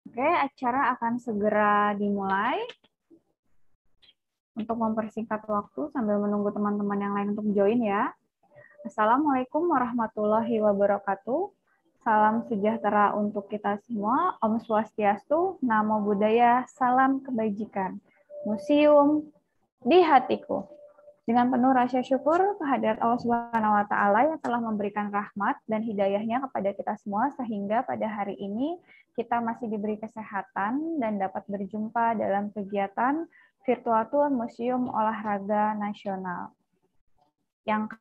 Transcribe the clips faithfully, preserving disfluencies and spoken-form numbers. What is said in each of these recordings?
Oke, acara akan segera dimulai. Untuk mempersingkat waktu sambil menunggu teman-teman yang lain untuk join ya. Assalamualaikum warahmatullahi wabarakatuh. Salam sejahtera untuk kita semua. Om Swastiastu, Namo Buddhaya, salam kebajikan. Museum di hatiku. Dengan penuh rasa syukur kehadirat Allah Subhanahu wa taala yang telah memberikan rahmat dan hidayahnya kepada kita semua sehingga pada hari ini kita masih diberi kesehatan dan dapat berjumpa dalam kegiatan virtual tour Museum Olahraga Nasional. Yang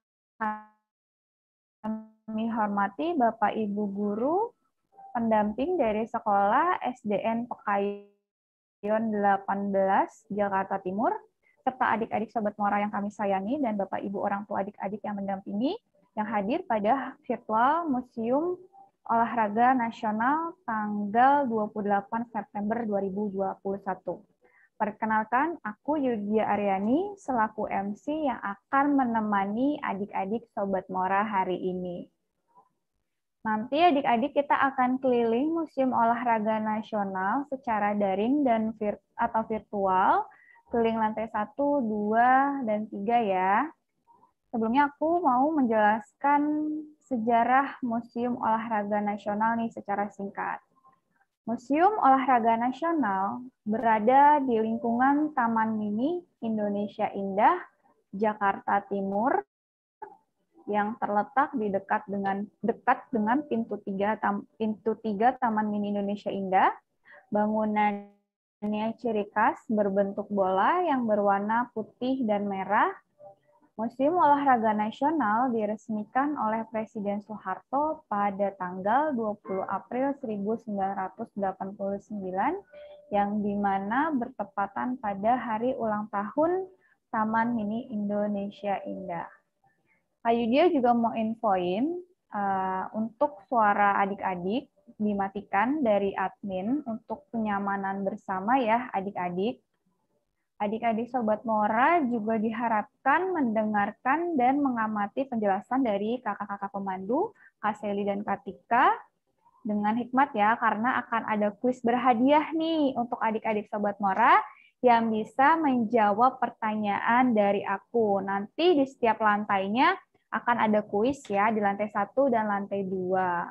kami hormati Bapak Ibu guru pendamping dari Sekolah S D N Pekayon delapan belas Jakarta Timur, serta adik-adik Sobat Mora yang kami sayangi dan Bapak Ibu orang tua adik-adik yang mendampingi yang hadir pada virtual Museum Olahraga Nasional tanggal dua puluh delapan September dua ribu dua puluh satu. Perkenalkan, aku Yudia Aryani selaku M C yang akan menemani adik-adik Sobat Mora hari ini. Nanti adik-adik kita akan keliling Museum Olahraga Nasional secara daring dan vir atau virtual, keliling lantai satu, dua, dan tiga ya. Sebelumnya aku mau menjelaskan sejarah Museum Olahraga Nasional nih secara singkat. Museum Olahraga Nasional berada di lingkungan Taman Mini Indonesia Indah, Jakarta Timur, yang terletak di dekat dengan dekat dengan pintu tiga tam, pintu tiga Taman Mini Indonesia Indah. Bangunannya ciri khas berbentuk bola yang berwarna putih dan merah. Museum Olahraga Nasional diresmikan oleh Presiden Soeharto pada tanggal dua puluh April seribu sembilan ratus delapan puluh sembilan, yang dimana bertepatan pada hari ulang tahun Taman Mini Indonesia Indah. Kak Yudia juga mau infoin uh, untuk suara adik-adik dimatikan dari admin untuk kenyamanan bersama ya adik-adik. Adik-adik Sobat Mora juga diharapkan mendengarkan dan mengamati penjelasan dari kakak-kakak pemandu, Kak Seli dan Kak Tika, dengan hikmat ya, karena akan ada kuis berhadiah nih untuk adik-adik Sobat Mora yang bisa menjawab pertanyaan dari aku. Nanti di setiap lantainya akan ada kuis ya, di lantai satu dan lantai dua.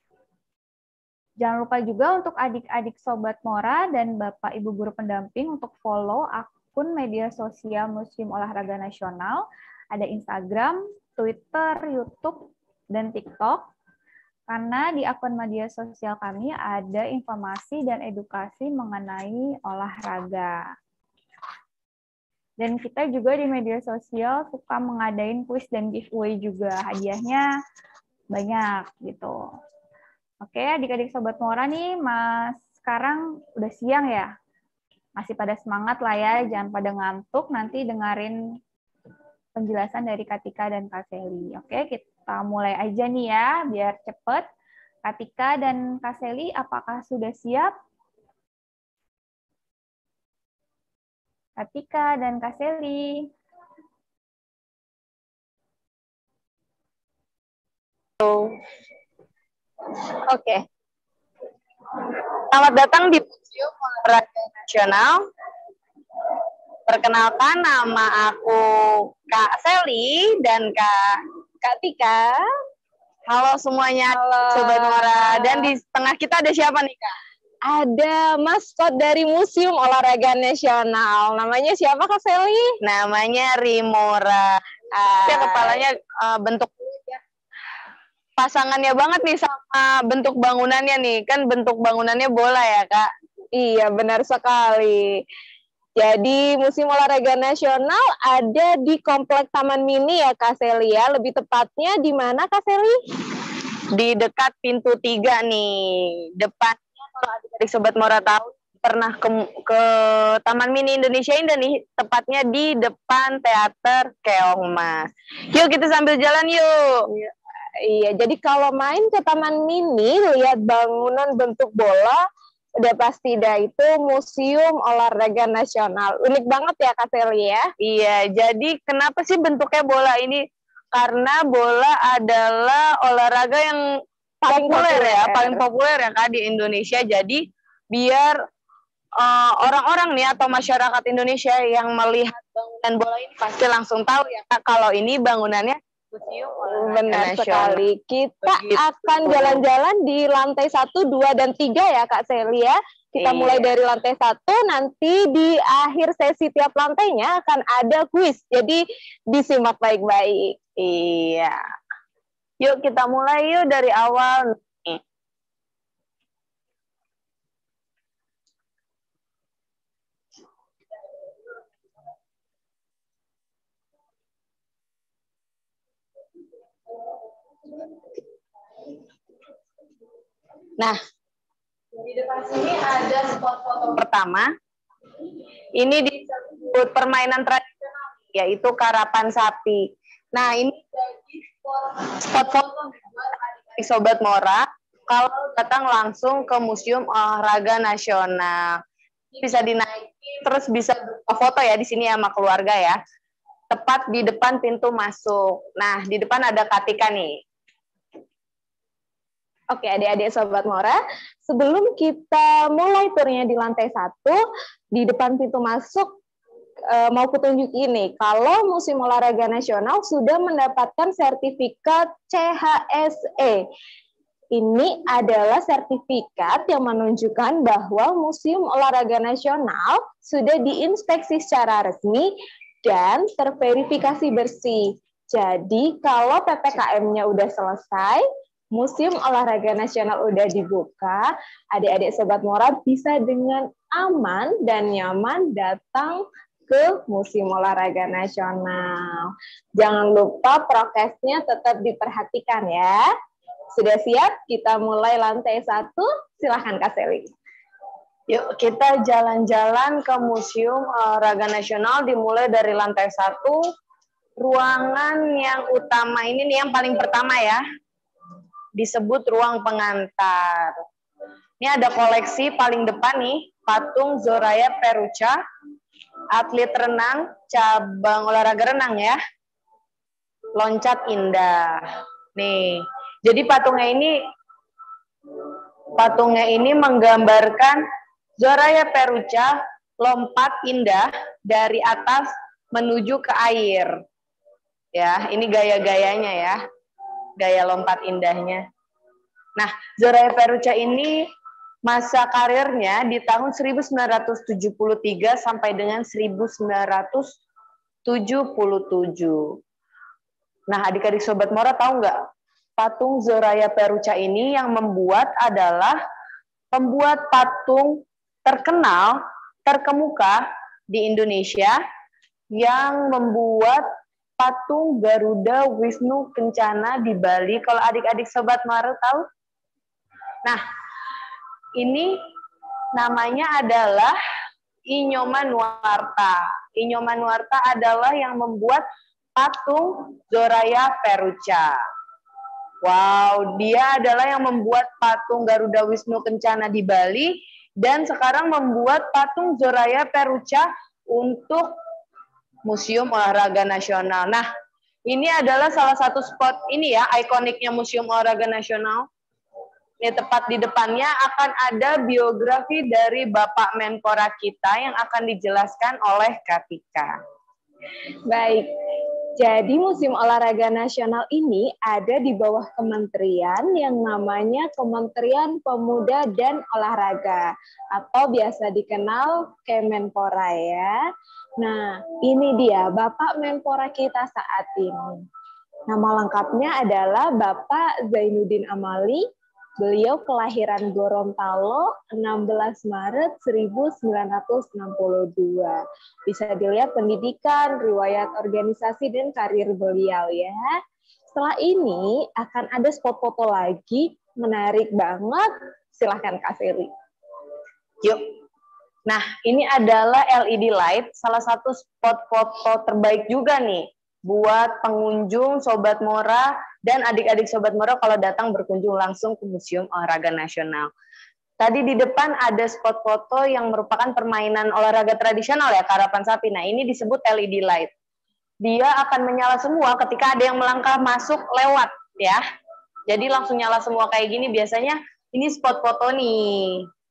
Jangan lupa juga untuk adik-adik Sobat Mora dan Bapak Ibu Guru Pendamping untuk follow akun media sosial Museum Olahraga Nasional. Ada Instagram, Twitter, YouTube, dan TikTok. Karena di akun media sosial kami ada informasi dan edukasi mengenai olahraga. Dan kita juga di media sosial suka mengadain kuis dan giveaway juga. Hadiahnya banyak gitu. Oke, adik-adik Sobat Mora nih, Mas sekarang udah siang ya? Masih pada semangat lah ya, jangan pada ngantuk, nanti dengerin penjelasan dari Kak Tika dan Kak Seli. Oke, kita mulai aja nih ya, biar cepet. Kak Tika dan Kak Seli, apakah sudah siap? Kak Tika dan Kak Seli. Oke. Selamat datang di Museum Olahraga Nasional. Perkenalkan, nama aku Kak Seli dan Kak Kak Tika. Halo semuanya, halo Sobat Mora. Dan di tengah kita ada siapa nih, Kak? Ada maskot dari Museum Olahraga Nasional. Namanya siapa, Kak Seli? Namanya Rimora. Uh, ya, kepalanya uh, bentuk pasangannya banget nih sama bentuk bangunannya nih. Kan bentuk bangunannya bola ya, Kak? Iya, benar sekali. Jadi Museum Olahraga Nasional ada di Komplek Taman Mini ya, Kak Seli ya. Lebih tepatnya di mana, Kak Seli? Di dekat pintu tiga nih. Depannya kalau adik-adik Sobat Mora tahu pernah ke, ke Taman Mini Indonesia Indah nih. Tepatnya di depan Teater Keong Mas. Yuk kita sambil jalan yuk. Iya. Iya, jadi kalau main ke Taman Mini, lihat bangunan bentuk bola, udah pasti dah itu Museum Olahraga Nasional. Unik banget ya, Kak Seli ya? Iya, jadi kenapa sih bentuknya bola ini? Karena bola adalah olahraga yang paling populer, populer ya, paling populer ya Kak di Indonesia. Jadi biar uh, orang-orang nih atau masyarakat Indonesia yang melihat bangunan bola ini pasti langsung tahu ya Kak, kalau ini bangunannya Museum Olahraga Benar Nasional. sekali. Kita Begitu. akan jalan-jalan di lantai satu, dua, dan tiga ya Kak Celia. Kita Iya. mulai dari lantai satu, nanti di akhir sesi tiap lantainya akan ada kuis. Jadi disimak baik-baik. Iya. Yuk kita mulai yuk dari awal. Nih. Nah, di depan sini ada spot foto pertama. Ini disebut permainan tradisional, yaitu karapan sapi. Nah, ini jadi spot, spot foto buat adik-adik Sobat Mora kalau datang langsung ke Museum Olahraga Nasional. Bisa dinaikin, terus bisa foto ya di sini sama keluarga ya. Tepat di depan pintu masuk. Nah, di depan ada Katika nih. Oke, adik-adik Sobat Mora, sebelum kita mulai turnya di lantai satu, di depan pintu masuk, e, mau kutunjuk ini, kalau Museum Olahraga Nasional sudah mendapatkan sertifikat C H S E. Ini adalah sertifikat yang menunjukkan bahwa Museum Olahraga Nasional sudah diinspeksi secara resmi dan terverifikasi bersih. Jadi, kalau P P K M-nya udah selesai, Museum Olahraga Nasional udah dibuka, adik-adik Sobat Mora bisa dengan aman dan nyaman datang ke Museum Olahraga Nasional. Jangan lupa prokesnya tetap diperhatikan ya. Sudah siap? Kita mulai lantai satu. Silahkan Kak Seli. Yuk kita jalan-jalan ke Museum Olahraga Nasional, dimulai dari lantai satu. Ruangan yang utama ini nih yang paling pertama ya, disebut ruang pengantar. Ini ada koleksi paling depan nih, patung Zoraya Perucha, atlet renang, cabang olahraga renang ya, loncat indah. Nih, jadi patungnya ini, patungnya ini menggambarkan Zoraya Perucha lompat indah dari atas menuju ke air. Ya, ini gaya-gayanya ya. Gaya lompat indahnya. Nah, Zoraya Perucha ini masa karirnya di tahun seribu sembilan ratus tujuh puluh tiga sampai dengan seribu sembilan ratus tujuh puluh tujuh. Nah, adik-adik Sobat Mora tahu nggak? Patung Zoraya Perucha ini yang membuat adalah pembuat patung terkenal, terkemuka di Indonesia yang membuat patung Garuda Wisnu Kencana di Bali. Kalau adik-adik Sobat Mora tahu? Nah, ini namanya adalah Inyomanuarta. Inyomanuarta adalah yang membuat patung Zoraya Perucha. Wow, dia adalah yang membuat patung Garuda Wisnu Kencana di Bali dan sekarang membuat patung Zoraya Perucha untuk Museum Olahraga Nasional. Nah, ini adalah salah satu spot ini ya, ikoniknya Museum Olahraga Nasional. Ini tepat di depannya akan ada biografi dari Bapak Menpora kita yang akan dijelaskan oleh Katika. Baik, jadi Museum Olahraga Nasional ini ada di bawah kementerian yang namanya Kementerian Pemuda dan Olahraga atau biasa dikenal Kemenpora ya. Nah, ini dia Bapak Menpora kita saat ini. Nama lengkapnya adalah Bapak Zainuddin Amali. Beliau kelahiran Gorontalo enam belas Maret seribu sembilan ratus enam puluh dua. Bisa dilihat pendidikan, riwayat organisasi, dan karir beliau ya. Setelah ini akan ada spot foto lagi, menarik banget. Silahkan Kak Seli. Yuk. Nah, ini adalah L E D light, salah satu spot foto terbaik juga nih buat pengunjung Sobat Mora dan adik-adik Sobat Mora kalau datang berkunjung langsung ke Museum Olahraga Nasional. Tadi di depan ada spot foto yang merupakan permainan olahraga tradisional ya, karapan sapi. Nah, ini disebut L E D light. Dia akan menyala semua ketika ada yang melangkah masuk lewat ya. Jadi langsung nyala semua kayak gini, biasanya ini spot foto nih.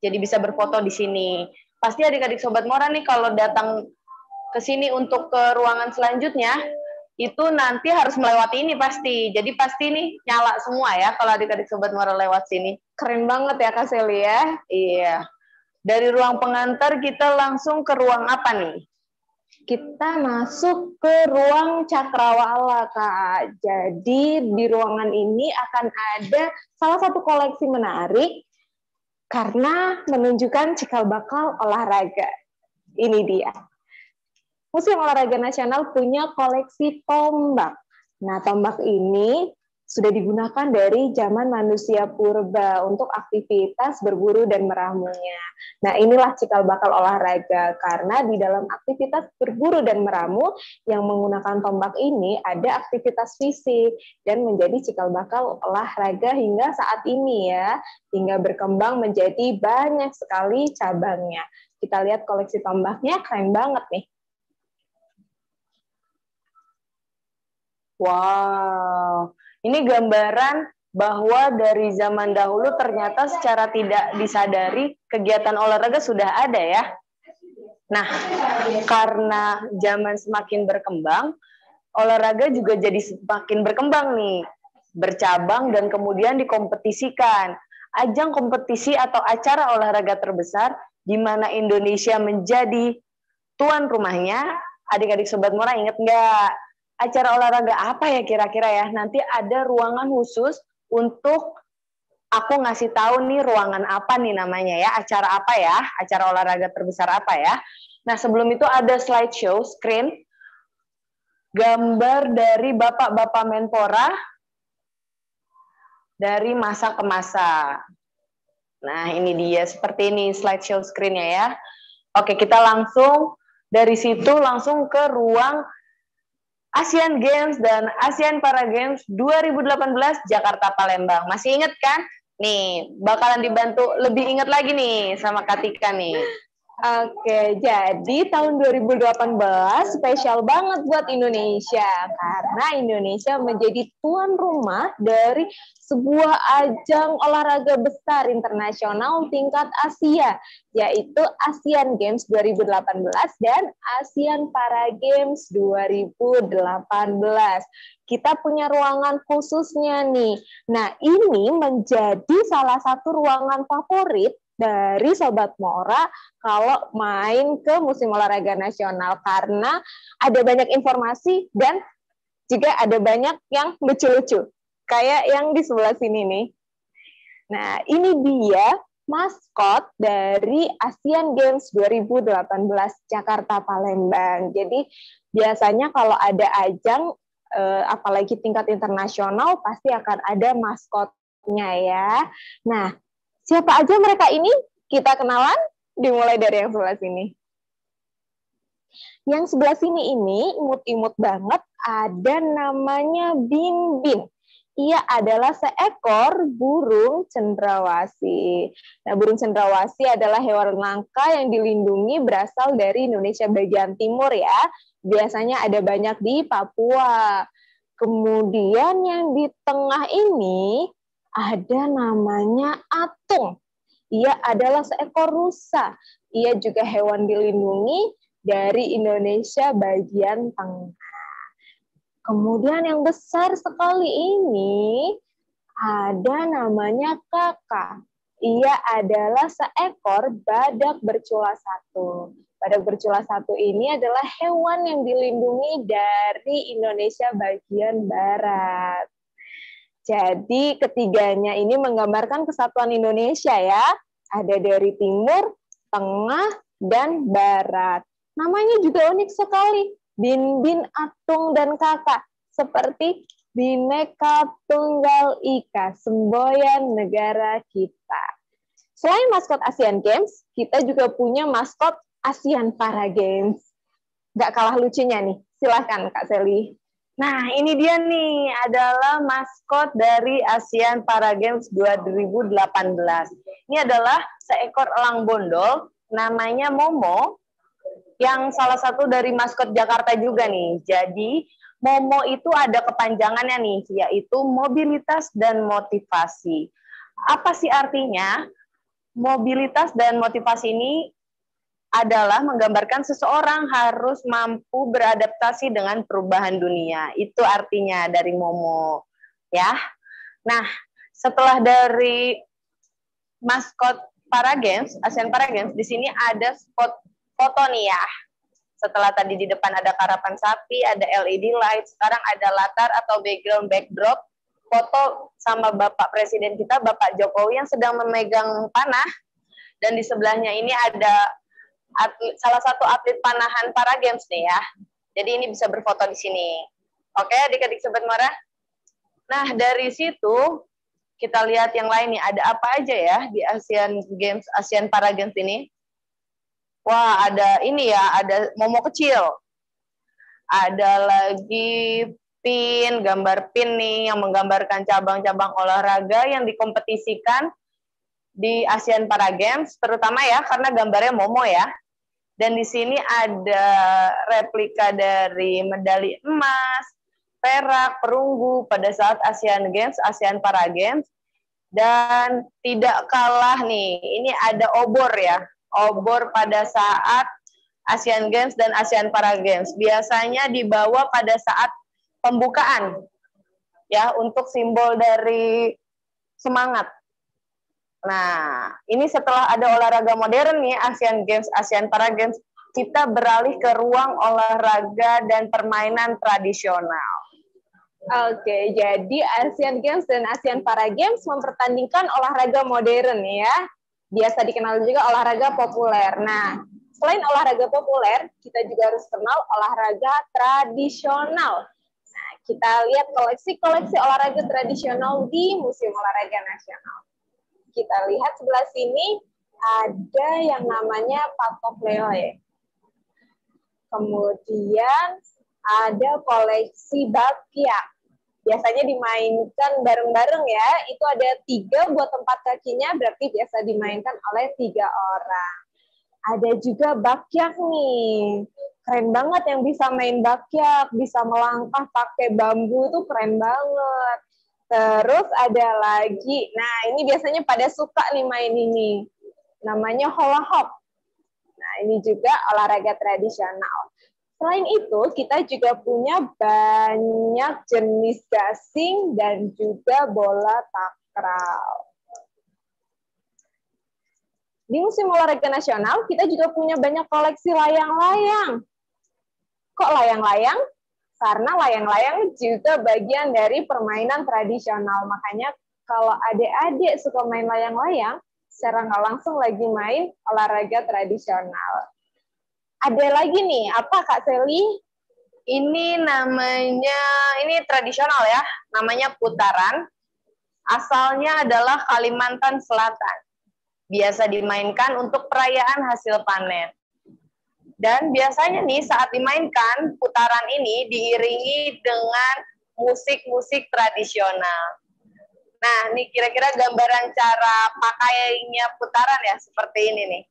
Jadi bisa berfoto di sini. Pasti adik-adik Sobat Mora nih kalau datang ke sini untuk ke ruangan selanjutnya, itu nanti harus melewati ini pasti. Jadi pasti nih nyala semua ya kalau adik-adik Sobat Mora lewat sini. Keren banget ya Kak Seli ya. Iya. Dari ruang pengantar kita langsung ke ruang apa nih? Kita masuk ke ruang cakrawala, Kak. Jadi di ruangan ini akan ada salah satu koleksi menarik karena menunjukkan cikal bakal olahraga. Ini dia. Museum Olahraga Nasional punya koleksi tombak. Nah, tombak ini sudah digunakan dari zaman manusia purba untuk aktivitas berburu dan meramunya. Nah, inilah cikal bakal olahraga, karena di dalam aktivitas berburu dan meramu yang menggunakan tombak ini ada aktivitas fisik dan menjadi cikal bakal olahraga hingga saat ini ya, hingga berkembang menjadi banyak sekali cabangnya. Kita lihat koleksi tombaknya, keren banget nih. Wow, ini gambaran bahwa dari zaman dahulu ternyata secara tidak disadari kegiatan olahraga sudah ada ya. Nah, karena zaman semakin berkembang, olahraga juga jadi semakin berkembang nih, bercabang dan kemudian dikompetisikan. Ajang kompetisi atau acara olahraga terbesar di mana Indonesia menjadi tuan rumahnya, adik-adik Sobat Mora ingat nggak? Acara olahraga apa ya kira-kira ya? Nanti ada ruangan khusus untuk aku ngasih tahu nih ruangan apa nih namanya ya, acara apa ya, acara olahraga terbesar apa ya. Nah sebelum itu ada slideshow, screen, gambar dari Bapak-Bapak Menpora dari masa ke masa. Nah ini dia, seperti ini slideshow screen-nya ya. Oke, kita langsung dari situ langsung ke ruang Asian Games dan Asian Para Games dua ribu delapan belas Jakarta Palembang. Masih ingat kan? Nih, bakalan dibantu lebih ingat lagi nih sama Katika nih. Oke, jadi tahun dua ribu delapan belas spesial banget buat Indonesia karena Indonesia menjadi tuan rumah dari sebuah ajang olahraga besar internasional tingkat Asia, yaitu Asian Games dua ribu delapan belas dan Asian Para Games dua ribu delapan belas. Kita punya ruangan khususnya nih. Nah, ini menjadi salah satu ruangan favorit dari Sobat Mora kalau main ke Museum Olahraga Nasional karena ada banyak informasi dan juga ada banyak yang lucu-lucu kayak yang di sebelah sini nih. Nah, ini dia maskot dari Asian Games dua ribu delapan belas Jakarta Palembang. Jadi biasanya kalau ada ajang eh, apalagi tingkat internasional pasti akan ada maskotnya ya. Nah, siapa aja mereka ini? Kita kenalan, dimulai dari yang sebelah sini. Yang sebelah sini ini imut-imut banget, ada namanya Bin Bin. Ia adalah seekor burung cendrawasih. Nah, burung cendrawasih adalah hewan langka yang dilindungi berasal dari Indonesia bagian timur ya. Biasanya ada banyak di Papua. Kemudian yang di tengah ini ada namanya atung. Ia adalah seekor rusa. Ia juga hewan dilindungi dari Indonesia bagian tengah. Kemudian yang besar sekali ini ada namanya kakak. Ia adalah seekor badak bercula satu. Badak bercula satu ini adalah hewan yang dilindungi dari Indonesia bagian barat. Jadi ketiganya ini menggambarkan kesatuan Indonesia ya. Ada dari timur, tengah, dan barat. Namanya juga unik sekali. Bin Bin, Atung, dan Kakak. Seperti Bhinneka Tunggal Ika, semboyan negara kita. Selain maskot Asian Games, kita juga punya maskot Asian Para Games. Gak kalah lucunya nih. Silahkan Kak Seli. Nah, ini dia nih, adalah maskot dari Asian Para Games dua ribu delapan belas. Ini adalah seekor elang bondol, namanya Momo, yang salah satu dari maskot Jakarta juga nih. Jadi, Momo itu ada kepanjangannya nih, yaitu mobilitas dan motivasi. Apa sih artinya? mobilitas dan motivasi ini adalah menggambarkan seseorang harus mampu beradaptasi dengan perubahan dunia. Itu artinya dari Momo, ya. Nah, setelah dari maskot Para Games, ASEAN Para Games, di sini ada spot foto nih ya. Setelah tadi di depan ada karapan sapi, ada L E D light, sekarang ada latar atau background backdrop, foto sama Bapak Presiden kita, Bapak Jokowi yang sedang memegang panah, dan di sebelahnya ini ada atlet, salah satu atlet panahan Para Games nih ya. Jadi ini bisa berfoto di sini. Oke, adik-adik Sobat Mora. Nah, dari situ kita lihat yang lain nih, ada apa aja ya di ASEAN Games, ASEAN Para Games ini. Wah, ada ini ya, ada Momo kecil. Ada lagi pin, gambar pin nih yang menggambarkan cabang-cabang olahraga yang dikompetisikan di ASEAN Para Games, terutama ya karena gambarnya Momo ya. Dan di sini ada replika dari medali emas, perak, perunggu pada saat ASEAN Games, ASEAN Para Games. Dan tidak kalah nih, ini ada obor ya, obor pada saat ASEAN Games dan ASEAN Para Games. Biasanya dibawa pada saat pembukaan, ya, untuk simbol dari semangat. Nah, ini setelah ada olahraga modern nih, ASEAN Games, ASEAN Para Games, kita beralih ke ruang olahraga dan permainan tradisional. Oke, jadi ASEAN Games dan ASEAN Para Games mempertandingkan olahraga modern ya. Biasa dikenal juga olahraga populer. Nah, selain olahraga populer, kita juga harus kenal olahraga tradisional. Nah, kita lihat koleksi-koleksi olahraga tradisional di Museum Olahraga Nasional. Kita lihat sebelah sini ada yang namanya patok lele. Kemudian ada koleksi bakyak. Biasanya dimainkan bareng-bareng ya. Itu ada tiga buat tempat kakinya, berarti biasa dimainkan oleh tiga orang. Ada juga bakyak nih. Keren banget yang bisa main bakyak, bisa melangkah pakai bambu, itu keren banget. Terus ada lagi, nah ini biasanya pada suka nih main ini. Namanya hula hoop. Nah ini juga olahraga tradisional. Selain itu, kita juga punya banyak jenis gasing dan juga bola takraw. Di Museum Olahraga Nasional, kita juga punya banyak koleksi layang-layang. Kok layang-layang? Karena layang-layang juga bagian dari permainan tradisional. Makanya kalau adik-adik suka main layang-layang, secara nggak langsung lagi main olahraga tradisional. Ada lagi nih, apa Kak Seli? Ini namanya, ini tradisional ya, namanya putaran. Asalnya adalah Kalimantan Selatan. Biasa dimainkan untuk perayaan hasil panen. Dan biasanya nih saat dimainkan, putaran ini diiringi dengan musik-musik tradisional. Nah, nih kira-kira gambaran cara pakainya putaran ya, seperti ini nih.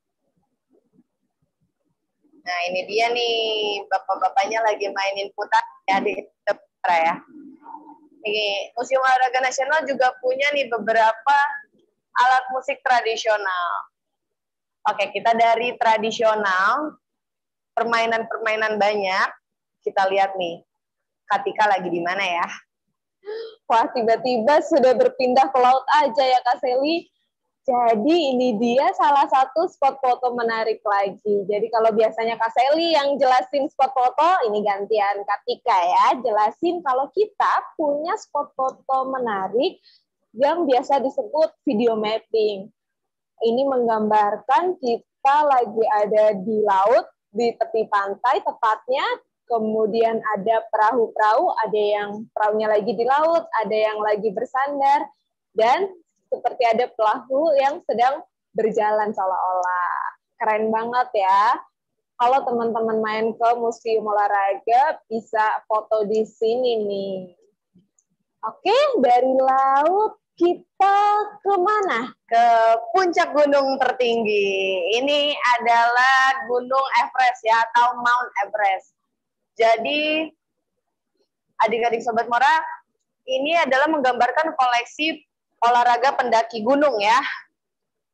Nah, ini dia nih, bapak-bapaknya lagi mainin putar ya di depan ya. Nih, Museum Olahraga Nasional juga punya nih beberapa alat musik tradisional. Oke, kita dari tradisional, permainan-permainan banyak, kita lihat nih, Katika lagi di mana ya? Wah, tiba-tiba sudah berpindah ke laut aja ya Kak Seli. Jadi ini dia salah satu spot foto menarik lagi. Jadi kalau biasanya Kak Seli yang jelasin spot foto, ini gantian Katika ya. Jelasin kalau kita punya spot foto menarik yang biasa disebut video mapping. Ini menggambarkan kita lagi ada di laut, di tepi pantai tepatnya. Kemudian ada perahu-perahu, ada yang perahunya lagi di laut, ada yang lagi bersandar, dan seperti ada perahu yang sedang berjalan seolah-olah. Keren banget ya. Kalau teman-teman main ke Museum Olahraga, bisa foto di sini nih. Oke, dari laut kita ke mana? Ke puncak gunung tertinggi. Ini adalah Gunung Everest ya, atau Mount Everest. Jadi, adik-adik Sobat Mora, ini adalah menggambarkan koleksi olahraga pendaki gunung ya.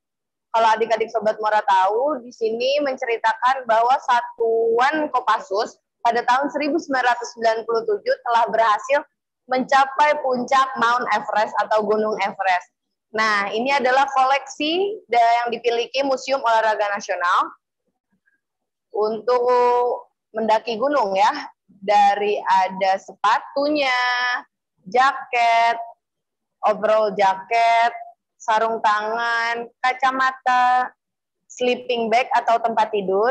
Kalau adik-adik Sobat Mora tahu, di sini menceritakan bahwa Satuan Kopassus pada tahun seribu sembilan ratus sembilan puluh tujuh telah berhasil mencapai puncak Mount Everest atau Gunung Everest. Nah, ini adalah koleksi yang dimiliki Museum Olahraga Nasional untuk mendaki gunung ya. Dari ada sepatunya, jaket, overall jaket, sarung tangan, kacamata, sleeping bag atau tempat tidur,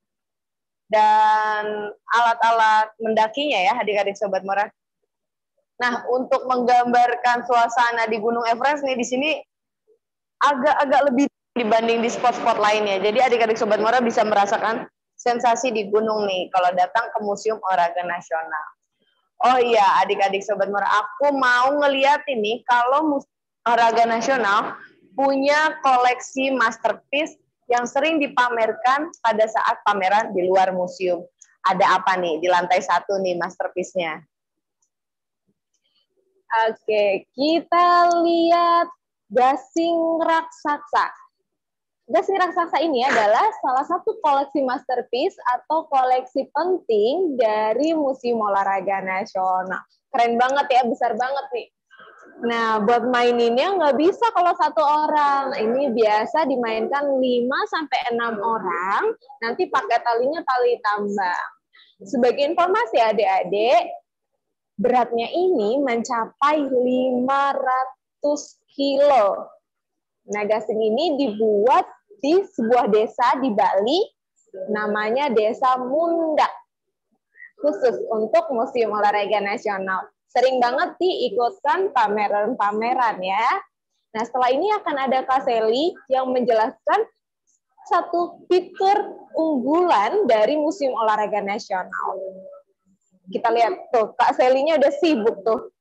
dan alat-alat mendakinya ya adik-adik Sobat Mora. Nah, untuk menggambarkan suasana di Gunung Everest nih di sini agak-agak lebih dibanding di spot-spot lainnya. Jadi adik-adik Sobat Mora bisa merasakan sensasi di gunung nih kalau datang ke Museum Olahraga Nasional. Oh iya, adik-adik Sobat Mora, aku mau ngeliat ini kalau Museum Olahraga Nasional punya koleksi masterpiece yang sering dipamerkan pada saat pameran di luar museum. Ada apa nih di lantai satu nih masterpiece-nya? Oke, kita lihat gasing raksasa. Gasing raksasa ini adalah salah satu koleksi masterpiece atau koleksi penting dari Museum Olahraga Nasional. Keren banget ya, besar banget nih. Nah, buat maininnya nggak bisa kalau satu orang. Ini biasa dimainkan lima sampai enam orang, nanti pakai talinya tali tambang. Sebagai informasi adik-adik, beratnya ini mencapai lima ratus kilo. Nah, gasing ini dibuat di sebuah desa di Bali, namanya Desa Munda, khusus untuk Museum Olahraga Nasional. Sering banget diikutkan pameran-pameran ya. Nah, setelah ini akan ada Kak Seli yang menjelaskan satu fitur unggulan dari Museum Olahraga Nasional. Kita lihat tuh, Kak Selinya udah sibuk tuh.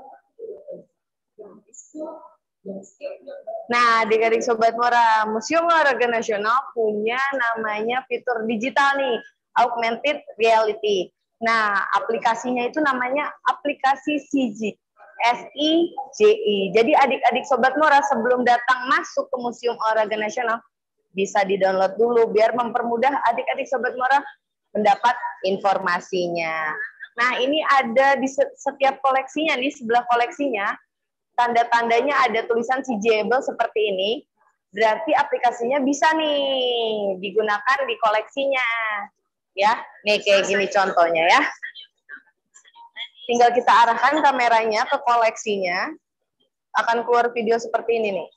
Nah, adik-adik Sobat Mora, Museum Olahraga Nasional punya namanya fitur digital nih, augmented reality. Nah, aplikasinya itu namanya aplikasi S I J I, S I J I. Jadi adik-adik Sobat Mora sebelum datang masuk ke Museum Olahraga Nasional, bisa di-download dulu biar mempermudah adik-adik Sobat Mora mendapat informasinya. Nah, ini ada di setiap koleksinya, di sebelah koleksinya, tanda-tandanya ada tulisan seeable seperti ini, berarti aplikasinya bisa nih digunakan di koleksinya. Ya, nih kayak gini contohnya ya. Tinggal kita arahkan kameranya ke koleksinya, akan keluar video seperti ini nih.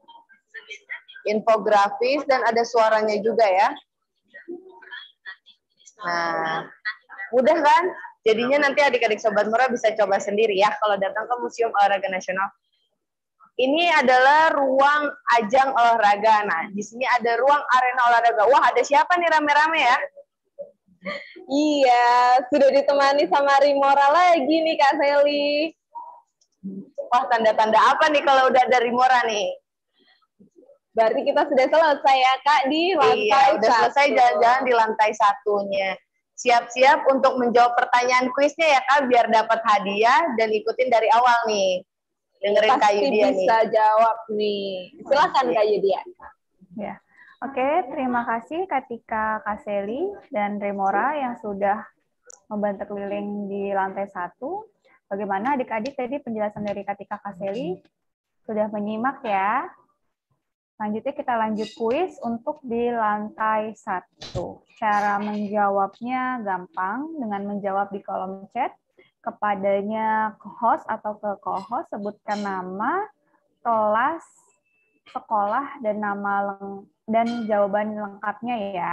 Infografis dan ada suaranya juga ya. Nah, mudah kan? Jadinya nanti adik-adik Sobat Mora bisa coba sendiri ya kalau datang ke Museum Olahraga Nasional. Ini adalah ruang ajang olahraga. Nah, di sini ada ruang arena olahraga. Wah, ada siapa nih rame-rame ya? Iya, sudah ditemani sama Rimora lagi nih Kak Seli. Wah, tanda-tanda apa nih kalau udah ada Rimora nih? Berarti kita sudah selesai ya Kak di lantai iya, udah satu. selesai jalan-jalan di lantai satunya. Siap-siap untuk menjawab pertanyaan kuisnya ya Kak, biar dapat hadiah dan ikutin dari awal nih. Dengerin Kak Yudia nih. Pasti bisa jawab nih. Silakan Kak Yudia. Ya. Oke, terima kasih Katika, Kak Seli, dan Remora yang sudah membantu keliling di lantai satu. Bagaimana adik-adik tadi penjelasan dari Katika, Kak Seli? Sudah menyimak ya? Selanjutnya kita lanjut kuis untuk di lantai satu. Cara menjawabnya gampang dengan menjawab di kolom chat. Kepadanya ke host atau ke co-host, sebutkan nama, kelas, sekolah, dan nama leng dan jawaban lengkapnya ya.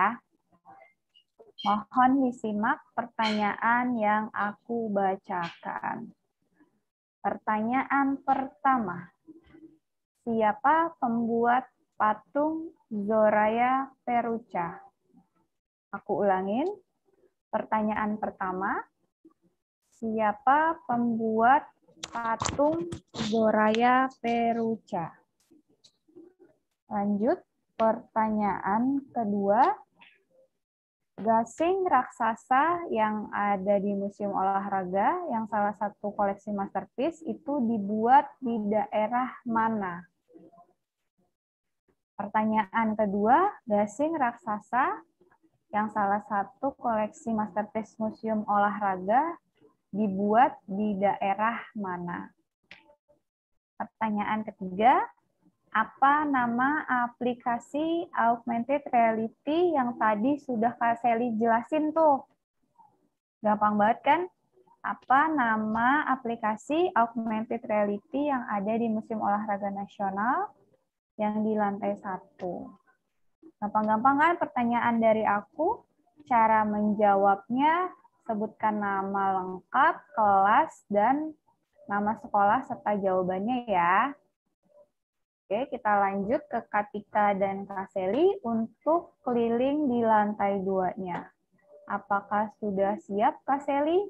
Mohon disimak pertanyaan yang aku bacakan. Pertanyaan pertama. Siapa pembuat patung Zoraya Peruca? Aku ulangin. Pertanyaan pertama. Siapa pembuat patung Zoraya Peruca? Lanjut, pertanyaan kedua. Gasing raksasa yang ada di Museum Olahraga, yang salah satu koleksi masterpiece, itu dibuat di daerah mana? Pertanyaan kedua, gasing raksasa yang salah satu koleksi masterpiece Museum Olahraga dibuat di daerah mana? Pertanyaan ketiga, apa nama aplikasi augmented reality yang tadi sudah Kak Sally jelasin tuh? Gampang banget kan? Apa nama aplikasi augmented reality yang ada di Museum Olahraga Nasional yang di lantai satu? Gampang-gampang kan pertanyaan dari aku? Cara menjawabnya, sebutkan nama lengkap, kelas, dan nama sekolah serta jawabannya ya. Oke, kita lanjut ke Katika dan Kak Sally untuk keliling di lantai dua-nya. Apakah sudah siap, Kak Sally?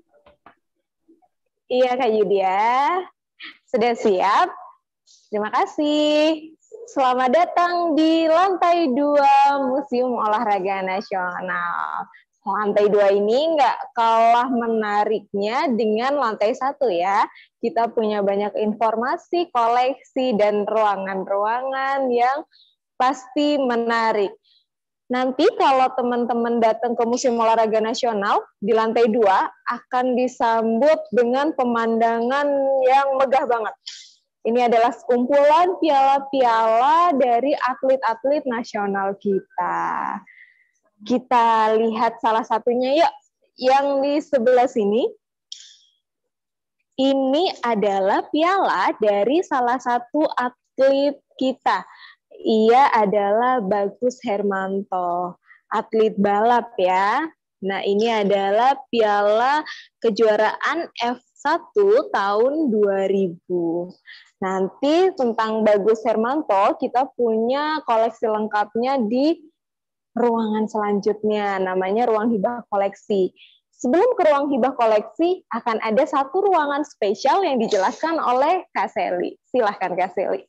Iya, Kak Yudia. Sudah siap? Terima kasih. Selamat datang di lantai dua Museum Olahraga Nasional. Lantai dua ini nggak kalah menariknya dengan lantai satu ya. Kita punya banyak informasi, koleksi, dan ruangan-ruangan yang pasti menarik. Nanti kalau teman-teman datang ke Museum Olahraga Nasional di lantai dua akan disambut dengan pemandangan yang megah banget. Ini adalah sekumpulan piala-piala dari atlet-atlet nasional kita. Kita lihat salah satunya yuk, yang di sebelah sini. Ini adalah piala dari salah satu atlet kita. Ia adalah Bagus Hermanto, atlet balap ya. Nah, ini adalah piala kejuaraan F satu tahun dua ribu. Nanti tentang Bagus Hermanto, kita punya koleksi lengkapnya di ruangan selanjutnya, namanya ruang hibah koleksi. Sebelum ke ruang hibah koleksi, akan ada satu ruangan spesial yang dijelaskan oleh Kak Sally. Silahkan Kak Sally.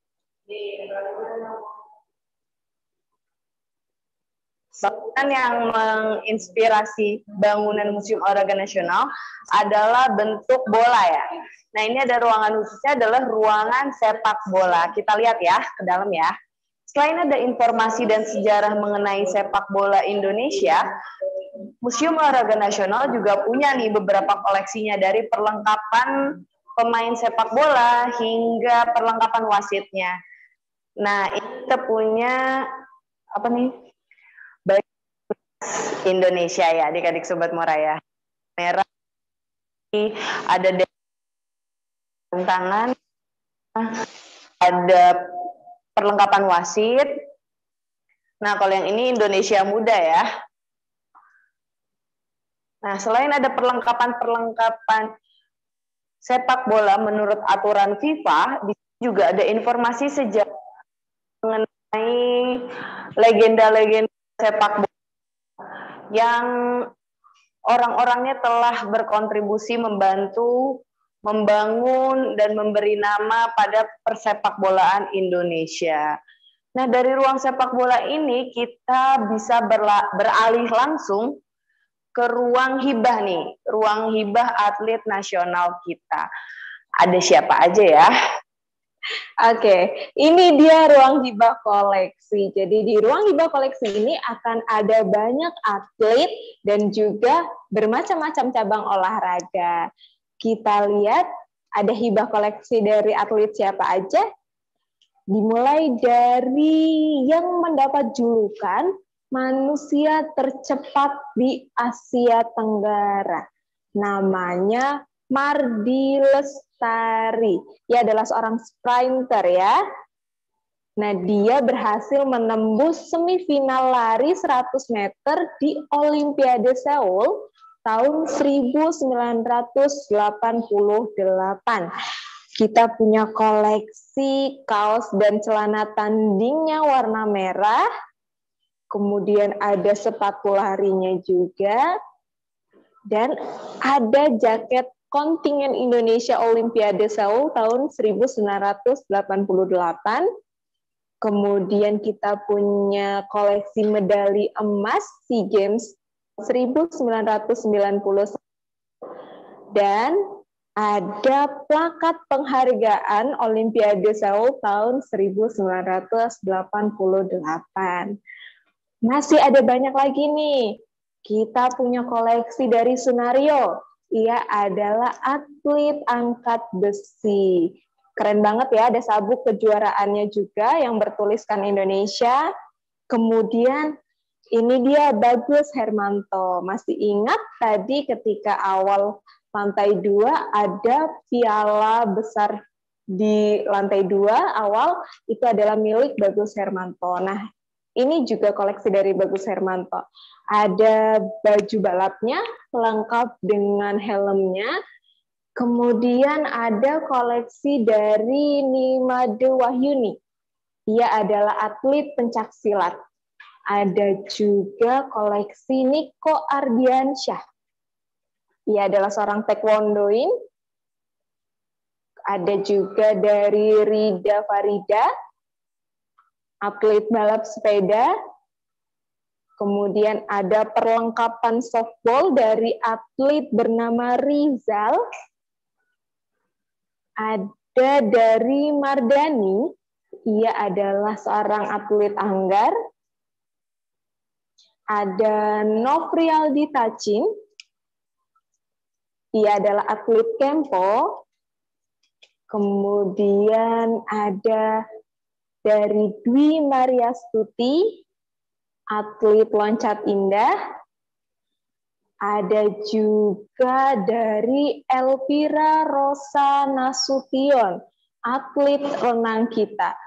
Bangunan yang menginspirasi bangunan Museum Olahraga Nasional adalah bentuk bola ya. Nah, ini ada ruangan khususnya adalah ruangan sepak bola. Kita lihat ya ke dalam ya. Selain ada informasi dan sejarah mengenai sepak bola Indonesia, Museum Olahraga Nasional juga punya nih beberapa koleksinya, dari perlengkapan pemain sepak bola hingga perlengkapan wasitnya. Nah, ini kita punya apa nih? Baju Indonesia ya, adik-adik Sobat Moraya. Merah, ada tangan, ada perlengkapan wasit. Nah, kalau yang ini Indonesia Muda ya. Nah, selain ada perlengkapan-perlengkapan sepak bola menurut aturan FIFA, di sini juga ada informasi sejarah mengenai legenda-legenda sepak bola yang orang-orangnya telah berkontribusi membantu membangun dan memberi nama pada persepak bolaan Indonesia. Nah, dari ruang sepak bola ini kita bisa berla beralih langsung ke ruang hibah nih, ruang hibah atlet nasional kita. Ada siapa aja ya? Oke, ini dia ruang hibah koleksi. Jadi di ruang hibah koleksi ini akan ada banyak atlet dan juga bermacam-macam cabang olahraga. Kita lihat ada hibah koleksi dari atlet siapa aja. Dimulai dari yang mendapat julukan manusia tercepat di Asia Tenggara. Namanya Mardi Lestari. Ia adalah seorang sprinter ya. Nah, dia berhasil menembus semifinal lari seratus meter di Olimpiade Seoul tahun seribu sembilan ratus delapan puluh delapan. Kita punya koleksi kaos dan celana tandingnya warna merah. Kemudian ada sepatu larinya juga. Dan ada jaket kontingen Indonesia Olimpiade Seoul tahun seribu sembilan ratus delapan puluh delapan. Kemudian kita punya koleksi medali emas SEA Games seribu sembilan ratus sembilan puluh satu. Dan ada plakat penghargaan Olimpiade Seoul tahun seribu sembilan ratus delapan puluh delapan. Masih ada banyak lagi nih. Kita punya koleksi dari Sunario. Ia adalah atlet angkat besi. Keren banget ya, ada sabuk kejuaraannya juga yang bertuliskan Indonesia. Kemudian ini dia Bagus Hermanto. Masih ingat tadi ketika awal lantai dua ada piala besar di lantai dua awal, itu adalah milik Bagus Hermanto. Nah, ini juga koleksi dari Bagus Hermanto. Ada baju balapnya lengkap dengan helmnya. Kemudian ada koleksi dari Nimade Wahyuni. Ia adalah atlet pencaksilat. Ada juga koleksi Niko Ardiansyah. Ia adalah seorang taekwondoin. Ada juga dari Rida Farida, atlet balap sepeda. Kemudian ada perlengkapan softball dari atlet bernama Rizal. Ada dari Mardani, ia adalah seorang atlet anggar. Ada Novrialdi Tacin, ia adalah atlet Kempo. Kemudian ada dari Dwi Mariastuti, atlet loncat indah. Ada juga dari Elvira Rosa Nasution, atlet renang kita.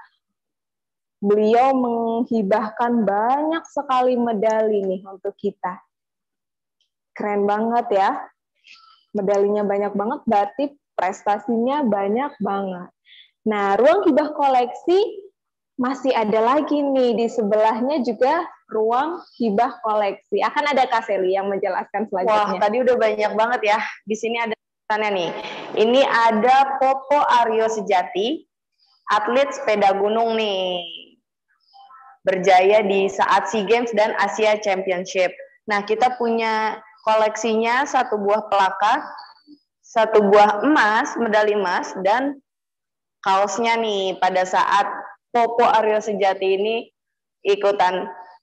Beliau menghibahkan banyak sekali medali nih untuk kita. Keren banget ya. Medalinya banyak banget, berarti prestasinya banyak banget. Nah, ruang hibah koleksi masih ada lagi nih, di sebelahnya juga ruang hibah koleksi. Akan ada Kak Seli yang menjelaskan selanjutnya. Wah, tadi udah banyak banget ya. Di sini ada tulisannya nih. Ini ada Popo Aryo Sejati, atlet sepeda gunung nih. Berjaya di saat SEA Games dan Asia Championship. Nah, kita punya koleksinya satu buah plakat, satu buah emas, medali emas, dan kaosnya nih pada saat Popo Aryo Sejati ini ikutan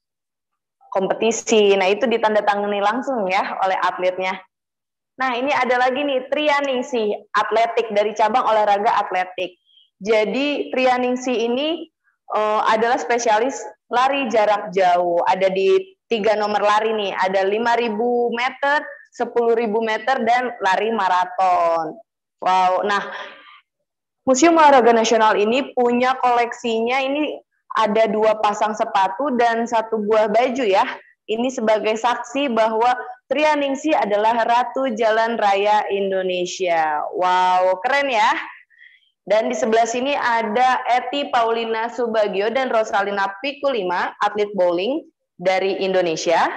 kompetisi. Nah, itu ditandatangani langsung ya oleh atletnya. Nah, ini ada lagi nih Trianingsih, atletik dari cabang olahraga atletik. Jadi Trianingsih ini uh, adalah spesialis lari jarak jauh. Ada di tiga nomor lari nih, ada lima ribu meter, sepuluh ribu meter, dan lari maraton. Wow, nah Museum Olahraga Nasional ini punya koleksinya, ini ada dua pasang sepatu dan satu buah baju ya. Ini sebagai saksi bahwa Trianingsih adalah Ratu Jalan Raya Indonesia. Wow, keren ya. Dan di sebelah sini ada Eti Paulina Subagio dan Rosalina Pikulima, atlet bowling dari Indonesia.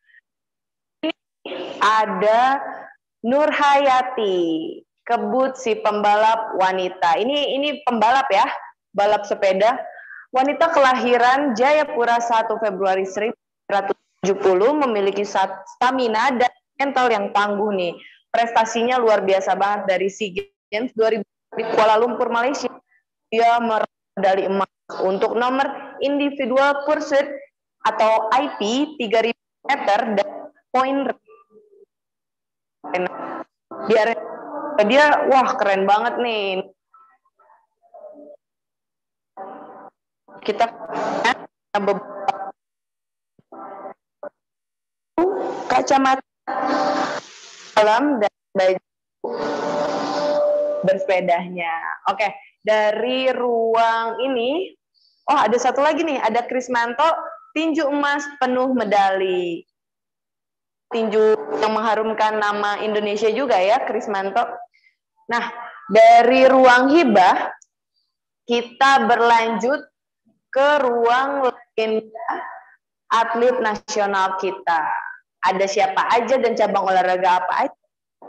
Ini ada Nur Hayati, Kebut si pembalap wanita. Ini ini pembalap ya, balap sepeda. Wanita kelahiran Jayapura satu Februari seribu sembilan ratus tujuh puluh, memiliki stamina dan mental yang tangguh nih. Prestasinya luar biasa banget dari SEA Games dua ribu di Kuala Lumpur, Malaysia. Dia meraih medali emas untuk nomor individual pursuit atau I P tiga ribu meter dan poin. Dia, dia wah keren banget nih. Kita beberapa kacamata dalam dan baju bersepedanya. Oke, dari ruang ini, oh ada satu lagi nih, ada Krismanto, tinju emas penuh medali. Tinju yang mengharumkan nama Indonesia juga ya, Krismanto. Nah, dari ruang hibah, kita berlanjut ke ruang legenda atlet nasional kita. Ada siapa aja dan cabang olahraga apa aja?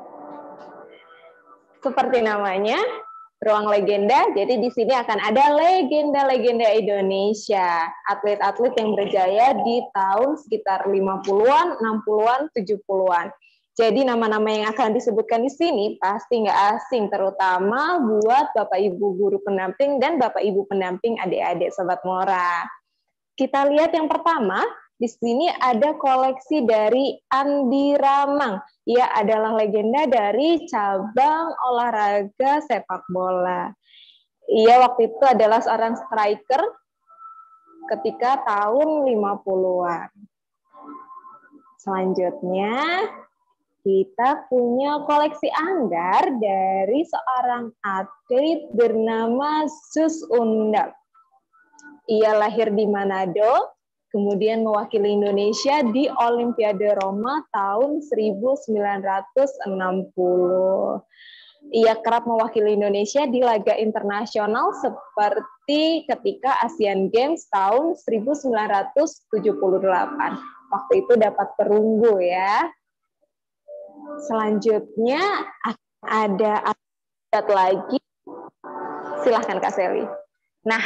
Seperti namanya, ruang legenda. Jadi di sini akan ada legenda-legenda Indonesia, atlet-atlet yang berjaya di tahun sekitar lima puluhan, enam puluhan, tujuh puluhan. Jadi nama-nama yang akan disebutkan di sini pasti nggak asing, terutama buat Bapak Ibu guru pendamping dan Bapak Ibu pendamping adik-adik Sobat Mora. Kita lihat yang pertama, di sini ada koleksi dari Andi Ramang. Ia adalah legenda dari cabang olahraga sepak bola. Ia waktu itu adalah seorang striker ketika tahun lima puluhan. Selanjutnya, kita punya koleksi anggar dari seorang atlet bernama Sus Undap. Ia lahir di Manado, kemudian mewakili Indonesia di Olimpiade Roma tahun seribu sembilan ratus enam puluh. Ia kerap mewakili Indonesia di laga internasional seperti ketika Asian Games tahun seribu sembilan ratus tujuh puluh delapan. Waktu itu dapat perunggu ya. Selanjutnya ada atlet lagi. Silahkan Kak Seli. Nah,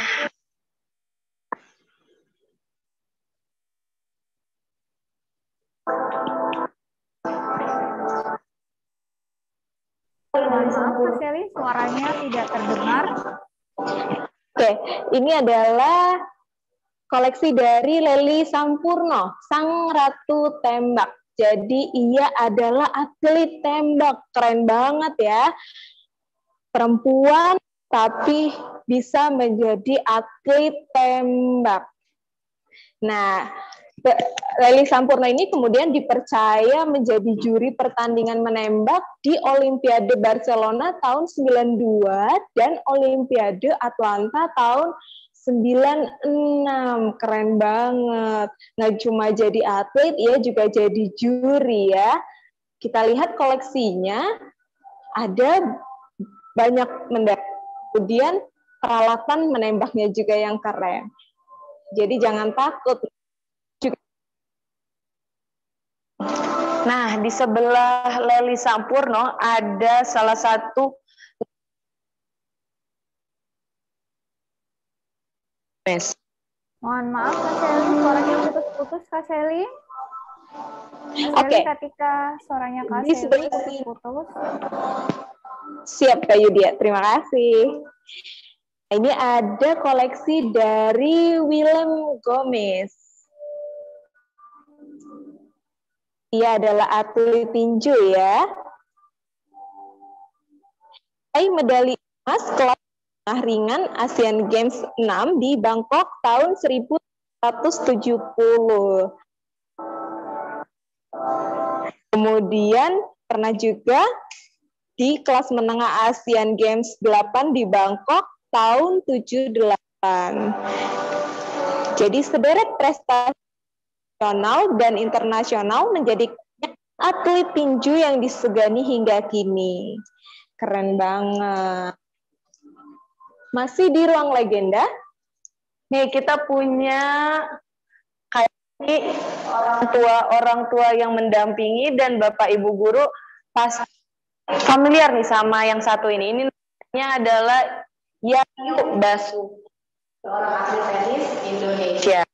Maaf, Kak Seli, suaranya tidak terdengar. Oke, ini adalah koleksi dari Lely Sampurno, Sang Ratu Tembak. Jadi ia adalah atlet tembak, keren banget ya. Perempuan tapi bisa menjadi atlet tembak. Nah, Lely Sampurno ini kemudian dipercaya menjadi juri pertandingan menembak di Olimpiade Barcelona tahun sembilan puluh dua dan Olimpiade Atlanta tahun sembilan puluh enam. Keren banget. Nggak cuma jadi atlet, ia juga jadi juri ya. Kita lihat koleksinya, ada banyak menembak. Kemudian peralatan menembaknya juga yang keren. Jadi jangan takut. Nah, di sebelah Lely Sampurno ada salah satu mes. Mohon maaf, Kak Seli, suaranya putus-putus, Kak Seli. Kak Oke. Seli, ketika suaranya Kak Di Seli sebelah putus-putus. Siap Kak Yudia, terima kasih. Ini ada koleksi dari Willem Gomez. Ia adalah atlet tinju ya. Peraih medali emas kelas ringan Asian Games enam di Bangkok tahun seribu sembilan ratus tujuh puluh. Kemudian pernah juga di kelas menengah Asian Games delapan di Bangkok tahun tujuh puluh delapan. Jadi sederet prestasi nasional dan internasional menjadi atlet tinju yang disegani hingga kini. Keren banget. Masih di ruang legenda. Nih, kita punya kayak ini orang tua orang tua yang mendampingi dan Bapak Ibu guru pasti familiar nih sama yang satu ini. Ini namanya adalah Yayu Basu, seorang atlet tenis Indonesia.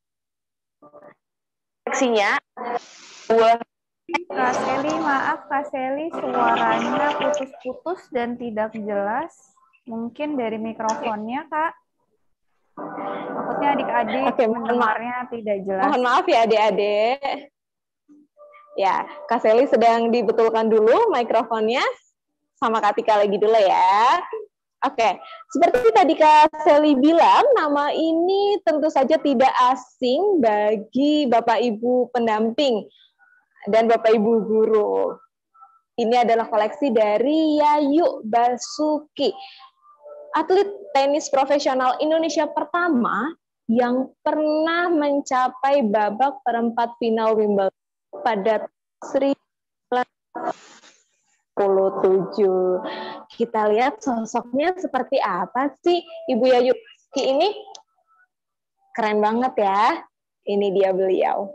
Koleksinya dua. Kak Seli, maaf Kak Seli, suaranya putus-putus dan tidak jelas. Mungkin dari mikrofonnya, Kak. Takutnya adik-adik Oke, mohon mendengarnya tidak jelas. Mohon maaf ya adik-adik. Ya, Kak Seli sedang dibetulkan dulu mikrofonnya. Sama Kak Tika lagi dulu ya. Oke, seperti tadi Kak Seli bilang, nama ini tentu saja tidak asing bagi Bapak Ibu pendamping dan Bapak Ibu guru. Ini adalah koleksi dari Yayu Basuki, atlet tenis profesional Indonesia pertama yang pernah mencapai babak perempat final Wimbledon pada seribu sembilan ratus sembilan puluh tujuh. Kita lihat sosoknya seperti apa sih Ibu Yayu Basuki ini? Keren banget ya. Ini dia beliau.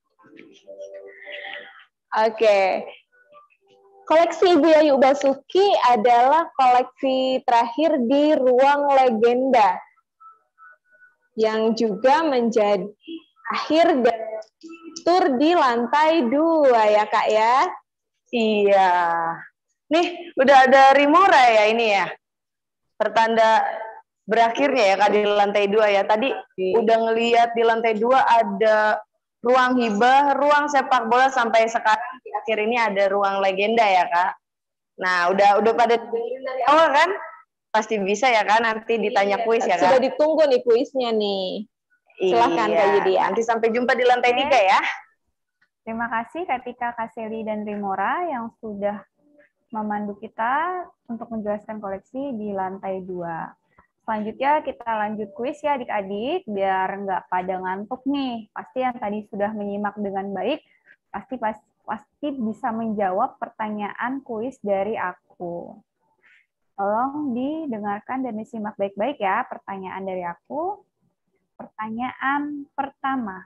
Oke. Koleksi Ibu Yayu Basuki adalah koleksi terakhir di ruang legenda yang juga menjadi akhir dari tur di lantai dua ya Kak ya. Iya. Nih, udah ada Rimora ya ini ya. Pertanda berakhirnya ya Kak di lantai dua ya. Tadi Iya. udah ngeliat di lantai dua ada ruang hibah, ruang sepak bola, sampai sekarang di akhir ini ada ruang legenda ya Kak. Nah, udah udah pada dengerin dari awal kan? Pasti bisa ya Kak, nanti ditanya kuis ya Kak. Sudah ditunggu nih kuisnya nih. Silahkan Iya. Kak Yudia. Nanti sampai jumpa di lantai Oke. tiga ya. Terima kasih Kak Tika, Kak Seli, dan Rimora yang sudah memandu kita untuk menjelaskan koleksi di lantai dua. Selanjutnya kita lanjut kuis ya adik-adik, biar nggak pada ngantuk nih. Pasti yang tadi sudah menyimak dengan baik, pasti pasti, pasti bisa menjawab pertanyaan kuis dari aku. Tolong didengarkan dan disimak baik-baik ya pertanyaan dari aku. Pertanyaan pertama.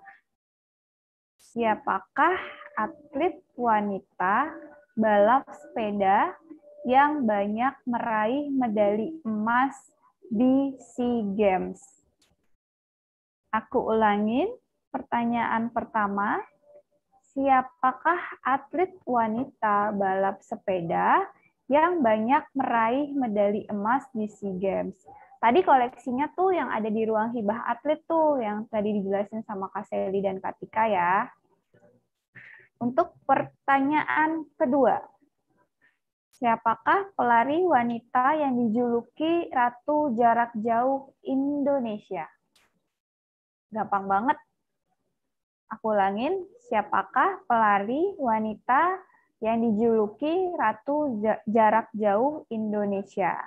Siapakah atlet wanita balap sepeda yang banyak meraih medali emas di SEA Games? Aku ulangin, pertanyaan pertama. Siapakah atlet wanita balap sepeda yang banyak meraih medali emas di SEA Games? Tadi koleksinya tuh yang ada di ruang hibah atlet tuh, yang tadi dijelasin sama Kak Seli dan Kak Tika ya. Untuk pertanyaan kedua, siapakah pelari wanita yang dijuluki Ratu Jarak Jauh Indonesia? Gampang banget. Aku ulangin, siapakah pelari wanita yang dijuluki Ratu Jarak Jauh Indonesia?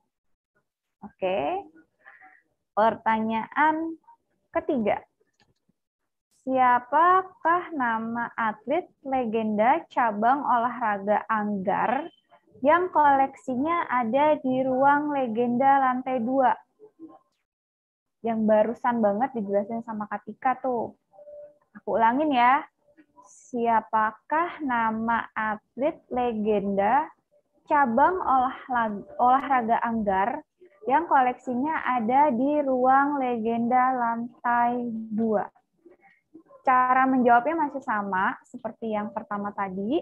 Oke. Pertanyaan ketiga. Siapakah nama atlet legenda cabang olahraga anggar yang koleksinya ada di ruang legenda lantai dua? Yang barusan banget dijelasin sama Kak Tika tuh. Aku ulangin ya. Siapakah nama atlet legenda cabang olahraga, olahraga anggar yang koleksinya ada di ruang legenda lantai dua? Cara menjawabnya masih sama seperti yang pertama tadi.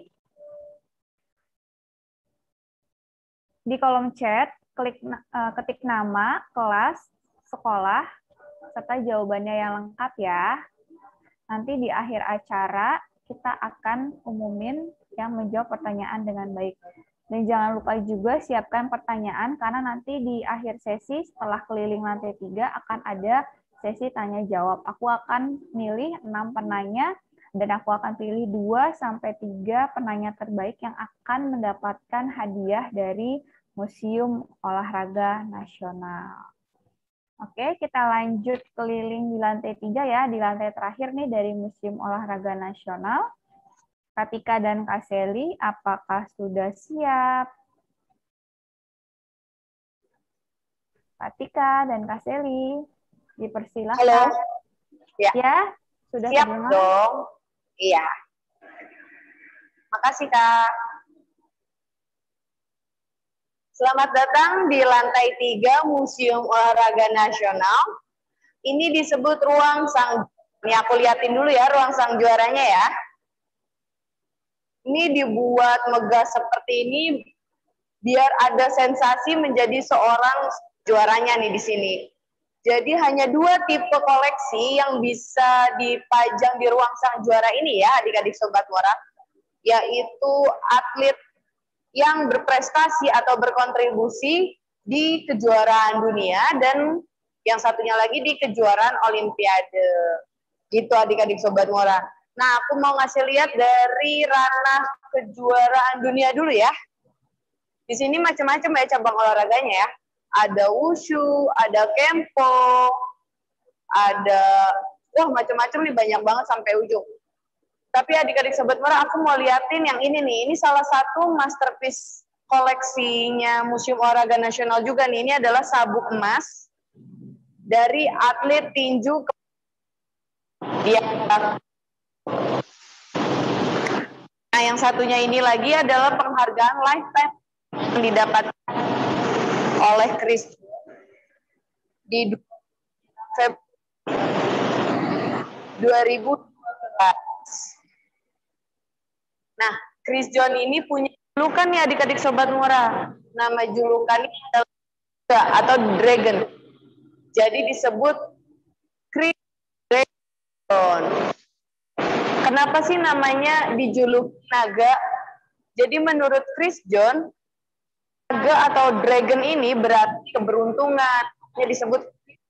Di kolom chat, klik uh, ketik nama, kelas, sekolah, serta jawabannya yang lengkap ya. Nanti di akhir acara, kita akan umumin yang menjawab pertanyaan dengan baik. Dan jangan lupa juga siapkan pertanyaan, karena nanti di akhir sesi, setelah keliling lantai tiga, akan ada sesi tanya jawab. Aku akan milih enam penanya dan aku akan pilih dua sampai tiga penanya terbaik yang akan mendapatkan hadiah dari Museum Olahraga Nasional. Oke, kita lanjut keliling di lantai tiga ya, di lantai terakhir nih dari Museum Olahraga Nasional. Kak Tika dan Kak Seli, apakah sudah siap? Kak Tika dan Kak Seli, dipersilahkan. Halo. Ya. Ya, sudah siap terdengar? dong. Iya. Makasih, Kak. Selamat datang di lantai tiga Museum Olahraga Nasional. Ini disebut ruang sang, ini aku liatin dulu ya ruang sang juaranya ya. Ini dibuat megah seperti ini biar ada sensasi menjadi seorang juaranya nih di sini. Jadi hanya dua tipe koleksi yang bisa dipajang di ruang sang juara ini ya adik-adik Sobat Mora, yaitu atlet yang berprestasi atau berkontribusi di kejuaraan dunia dan yang satunya lagi di kejuaraan Olimpiade. Gitu adik-adik Sobat Mora. Nah, aku mau ngasih lihat dari ranah kejuaraan dunia dulu ya. Di sini macam-macam ya cabang olahraganya ya. Ada wushu, ada kempo, ada wah macam-macam nih, banyak banget sampai ujung. Tapi adik-adik Sobat Mora, aku mau liatin yang ini nih. Ini salah satu masterpiece koleksinya Museum Olahraga Nasional juga nih. Ini adalah sabuk emas dari atlet tinju ke dia. Nah, yang satunya ini lagi adalah penghargaan lifetime yang didapatkan oleh Chris di dua ribu dua belas. Nah, Chris John ini punya julukan nih adik-adik Sobat Mora. Nama julukannya adalah atau Dragon. Jadi disebut Chris Dragon. Kenapa sih namanya dijuluki naga? Jadi menurut Chris John, naga atau dragon ini berarti keberuntungan. Ini disebut.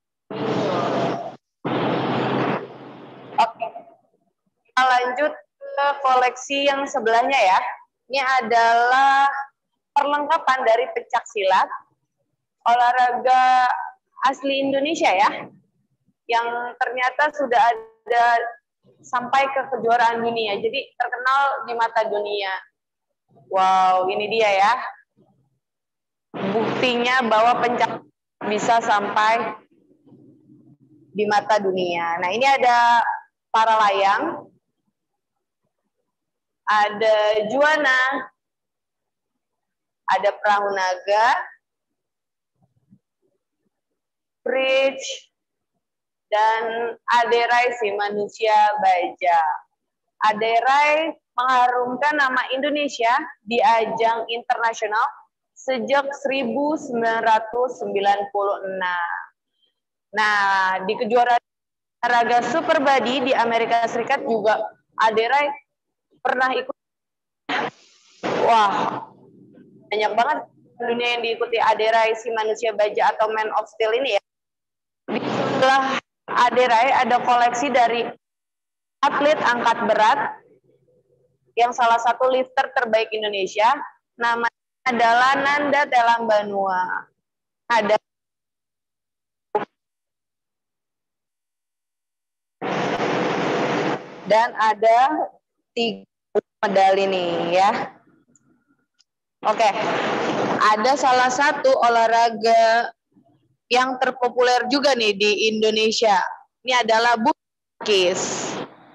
Oke. Kita lanjut ke koleksi yang sebelahnya ya. Ini adalah perlengkapan dari pencak silat, olahraga asli Indonesia ya, yang ternyata sudah ada sampai ke kejuaraan dunia. Jadi terkenal di mata dunia. Wow, ini dia ya. Buktinya bahwa pencak bisa sampai di mata dunia. Nah, ini ada para layang, ada juana, ada perahu naga, bridge, dan aderai si manusia baja. Aderai mengharumkan nama Indonesia di ajang internasional sejak seribu sembilan ratus sembilan puluh enam. Nah, di kejuaraan olahraga Super Body di Amerika Serikat juga Aderai pernah ikut. Wah, banyak banget dunia yang diikuti Aderai si manusia baja atau Man of Steel ini ya. Di sebelah Aderai ada koleksi dari atlet angkat berat yang salah satu lifter terbaik Indonesia, namanya adalah Nanda Telambanua. Ada dan ada tiga medali nih ya. Oke, ada salah satu olahraga yang terpopuler juga nih di Indonesia. Ini adalah bulu tangkis.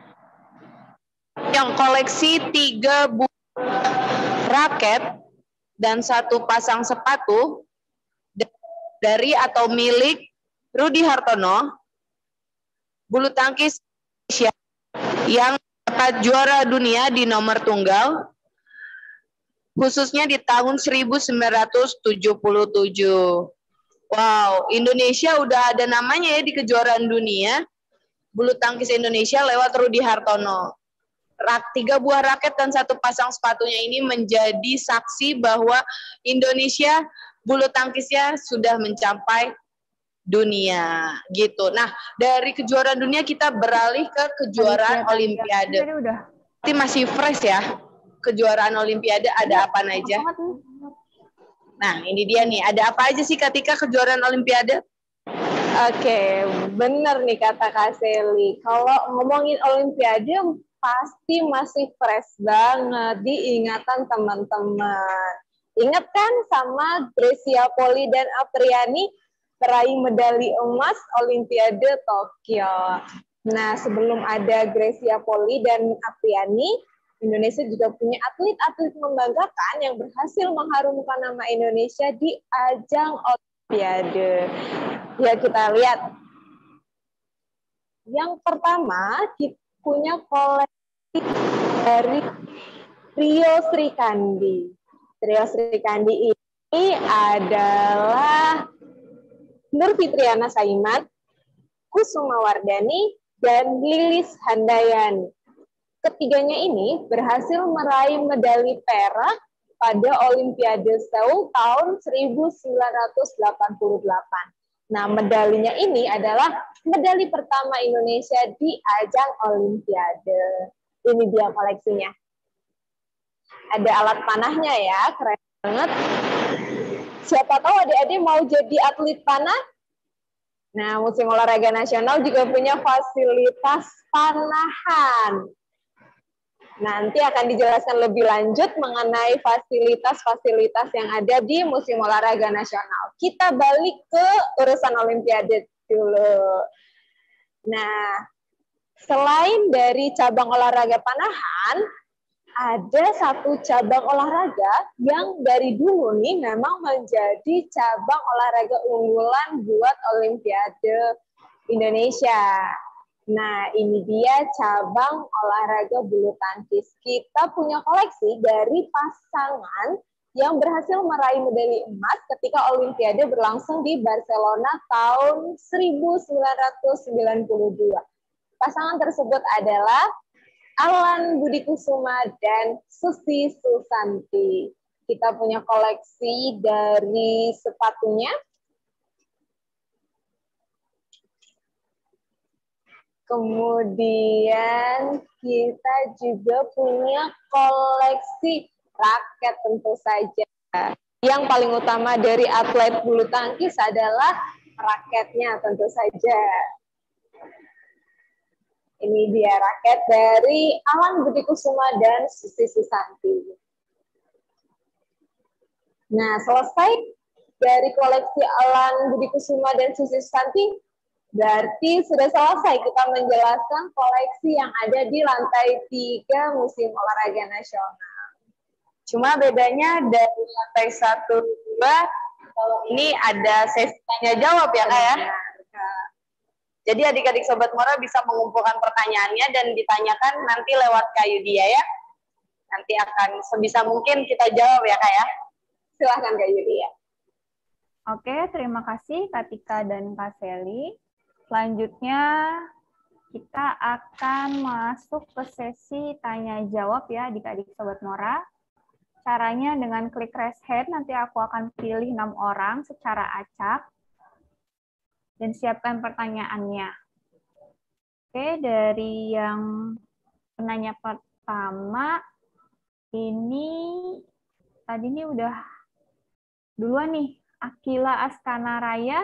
Yang koleksi tiga buah raket dan satu pasang sepatu dari atau milik Rudi Hartono, bulu tangkis Indonesia yang dapat juara dunia di nomor tunggal, khususnya di tahun seribu sembilan ratus tujuh puluh tujuh. Wow, Indonesia udah ada namanya ya di kejuaraan dunia bulu tangkis Indonesia lewat Rudi Hartono. Rak, tiga buah raket dan satu pasang sepatunya ini menjadi saksi bahwa Indonesia bulu tangkisnya sudah mencapai dunia gitu. Nah, dari kejuaraan dunia kita beralih ke kejuaraan Olimpiade. Ini masih fresh ya. Kejuaraan Olimpiade ada apa aja? Nah, ini dia nih. Ada apa aja sih ketika kejuaraan Olimpiade? Oke, bener nih kata Kak Seli. Kalau ngomongin Olimpiade pasti masih fresh banget di ingatan teman-teman. Ingat kan sama Grecia Poli dan Apriani peraih medali emas Olimpiade Tokyo. Nah, sebelum ada Grecia Poli dan Apriani, Indonesia juga punya atlet-atlet membanggakan yang berhasil mengharumkan nama Indonesia di ajang Olimpiade. Ya, kita lihat. Yang pertama, kita punya koleksi dari Rio Srikandi. Rio Srikandi ini adalah Nur Fitriana Saiman, Kusuma Wardani, dan Lilis Handayani. Ketiganya ini berhasil meraih medali perak pada Olimpiade Seoul tahun seribu sembilan ratus delapan puluh delapan. Nah, medalinya ini adalah medali pertama Indonesia di ajang Olimpiade. Ini dia koleksinya. Ada alat panahnya ya, keren banget. Siapa tahu adik-adik mau jadi atlet panah? Nah, Museum Olahraga Nasional juga punya fasilitas panahan. Nanti akan dijelaskan lebih lanjut mengenai fasilitas-fasilitas yang ada di Museum Olahraga Nasional. Kita balik ke urusan Olimpiade dulu. Nah, selain dari cabang olahraga panahan, ada satu cabang olahraga yang dari dulu nih memang menjadi cabang olahraga unggulan buat Olimpiade Indonesia. Nah, ini dia cabang olahraga bulu tangkis. Kita punya koleksi dari pasangan yang berhasil meraih medali emas ketika Olimpiade berlangsung di Barcelona tahun seribu sembilan ratus sembilan puluh dua. Pasangan tersebut adalah Alan Budi Kusuma dan Susi Susanti. Kita punya koleksi dari sepatunya. Kemudian kita juga punya koleksi raket tentu saja. Yang paling utama dari atlet bulu tangkis adalah raketnya tentu saja. Ini dia raket dari Alan Budi Kusuma dan Susi Susanti. Nah, selesai dari koleksi Alan Budi Kusuma dan Susi Susanti, berarti sudah selesai kita menjelaskan koleksi yang ada di lantai tiga Museum Olahraga Nasional. Cuma bedanya dari lantai satu dua, kalau ini ada sesi tanya jawab ya Kak ya? Jadi adik-adik Sobat Mora bisa mengumpulkan pertanyaannya dan ditanyakan nanti lewat Kak Yudia ya. Nanti akan sebisa mungkin kita jawab ya Kak ya. Silahkan Kak Yudia. Oke, terima kasih Kak Tika dan Kak Seli. Selanjutnya kita akan masuk ke sesi tanya jawab ya adik-adik Sobat Mora. Caranya dengan klik raise hand, nanti aku akan pilih enam orang secara acak dan siapkan pertanyaannya. Oke, dari yang penanya pertama, ini tadi ini udah duluan nih, Akila Askana Raya.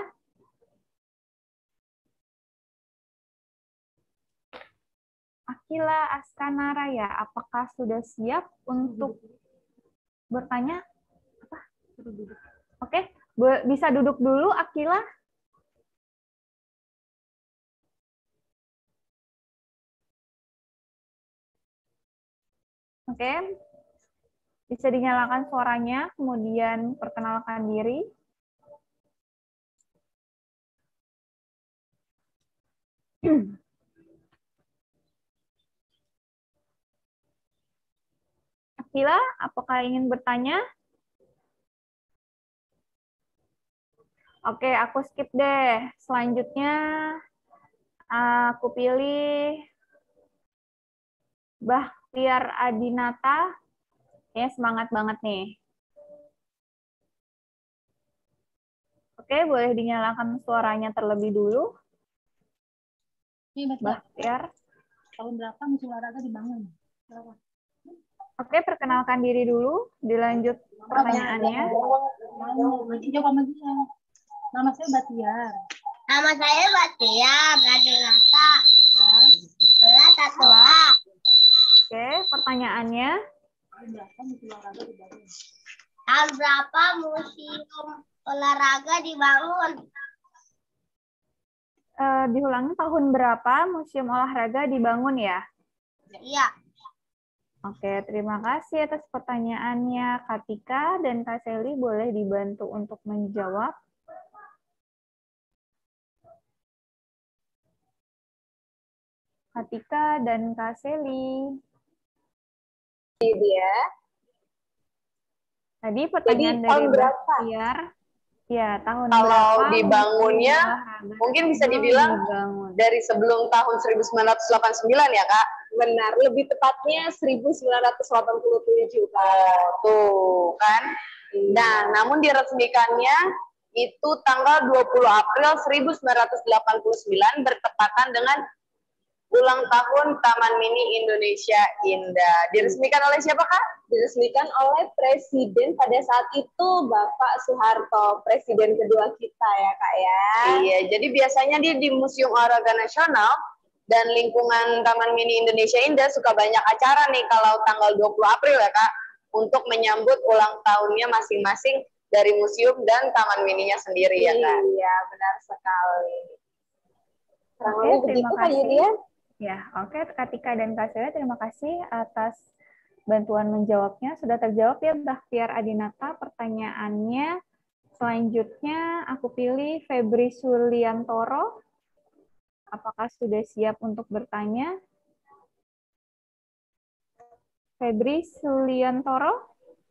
Akila Askana Raya, apakah sudah siap untuk bertanya? Apa? Oke, bisa duduk dulu Akila. Oke, bisa dinyalakan suaranya, kemudian perkenalkan diri. Akila, apakah ingin bertanya? Oke, aku skip deh. Selanjutnya, aku pilih Bahtiar Adinata. Ya, semangat banget nih. Oke, boleh dinyalakan suaranya terlebih dulu. Bahtiar. Tahun berapa Museum Olahraga dibangun? Berapa? Oke, perkenalkan diri dulu. Dilanjut pertanyaannya. Nama saya Bahtiar. Nama saya Bahtiar Adinata. Kelas satu A. Oke, pertanyaannya. Tahun berapa Museum Olahraga dibangun? Uh, diulangi, tahun berapa Museum Olahraga dibangun ya? Iya. Oke, terima kasih atas pertanyaannya Kak Tika dan Kak Seli, boleh dibantu untuk menjawab. Kak Tika dan Kak Seli. Ini dia. Tadi pertanyaan Jadi, dari Bahtiar. Ya, tahun Kalau berapa dibangunnya mungkin bisa dibilang dibangun. dari sebelum tahun seribu sembilan ratus delapan puluh sembilan ya Kak? Benar, lebih tepatnya seribu sembilan ratus delapan puluh tujuh. Oh, tuh kan. Nah, namun diresmikannya itu tanggal dua puluh April seribu sembilan ratus delapan puluh sembilan bertepatan dengan ulang tahun Taman Mini Indonesia Indah. Diresmikan oleh siapa Kak? Diresmikan oleh Presiden pada saat itu Bapak Soeharto, Presiden kedua kita ya Kak ya. Iya, jadi biasanya di, di Museum Olahraga Nasional dan lingkungan Taman Mini Indonesia Indah suka banyak acara nih kalau tanggal dua puluh April ya Kak, untuk menyambut ulang tahunnya masing-masing dari museum dan Taman Mininya sendiri ya Kak. Iya, benar sekali. Kurang Oke, lebih terima begitu Kak kasih. Yudia. Ya, oke Kak Tika dan Kak Sela, terima kasih atas bantuan menjawabnya. Sudah terjawab ya Bahtiar Adinata pertanyaannya. Selanjutnya aku pilih Febri Suliantoro. Apakah sudah siap untuk bertanya? Febri Suliantoro?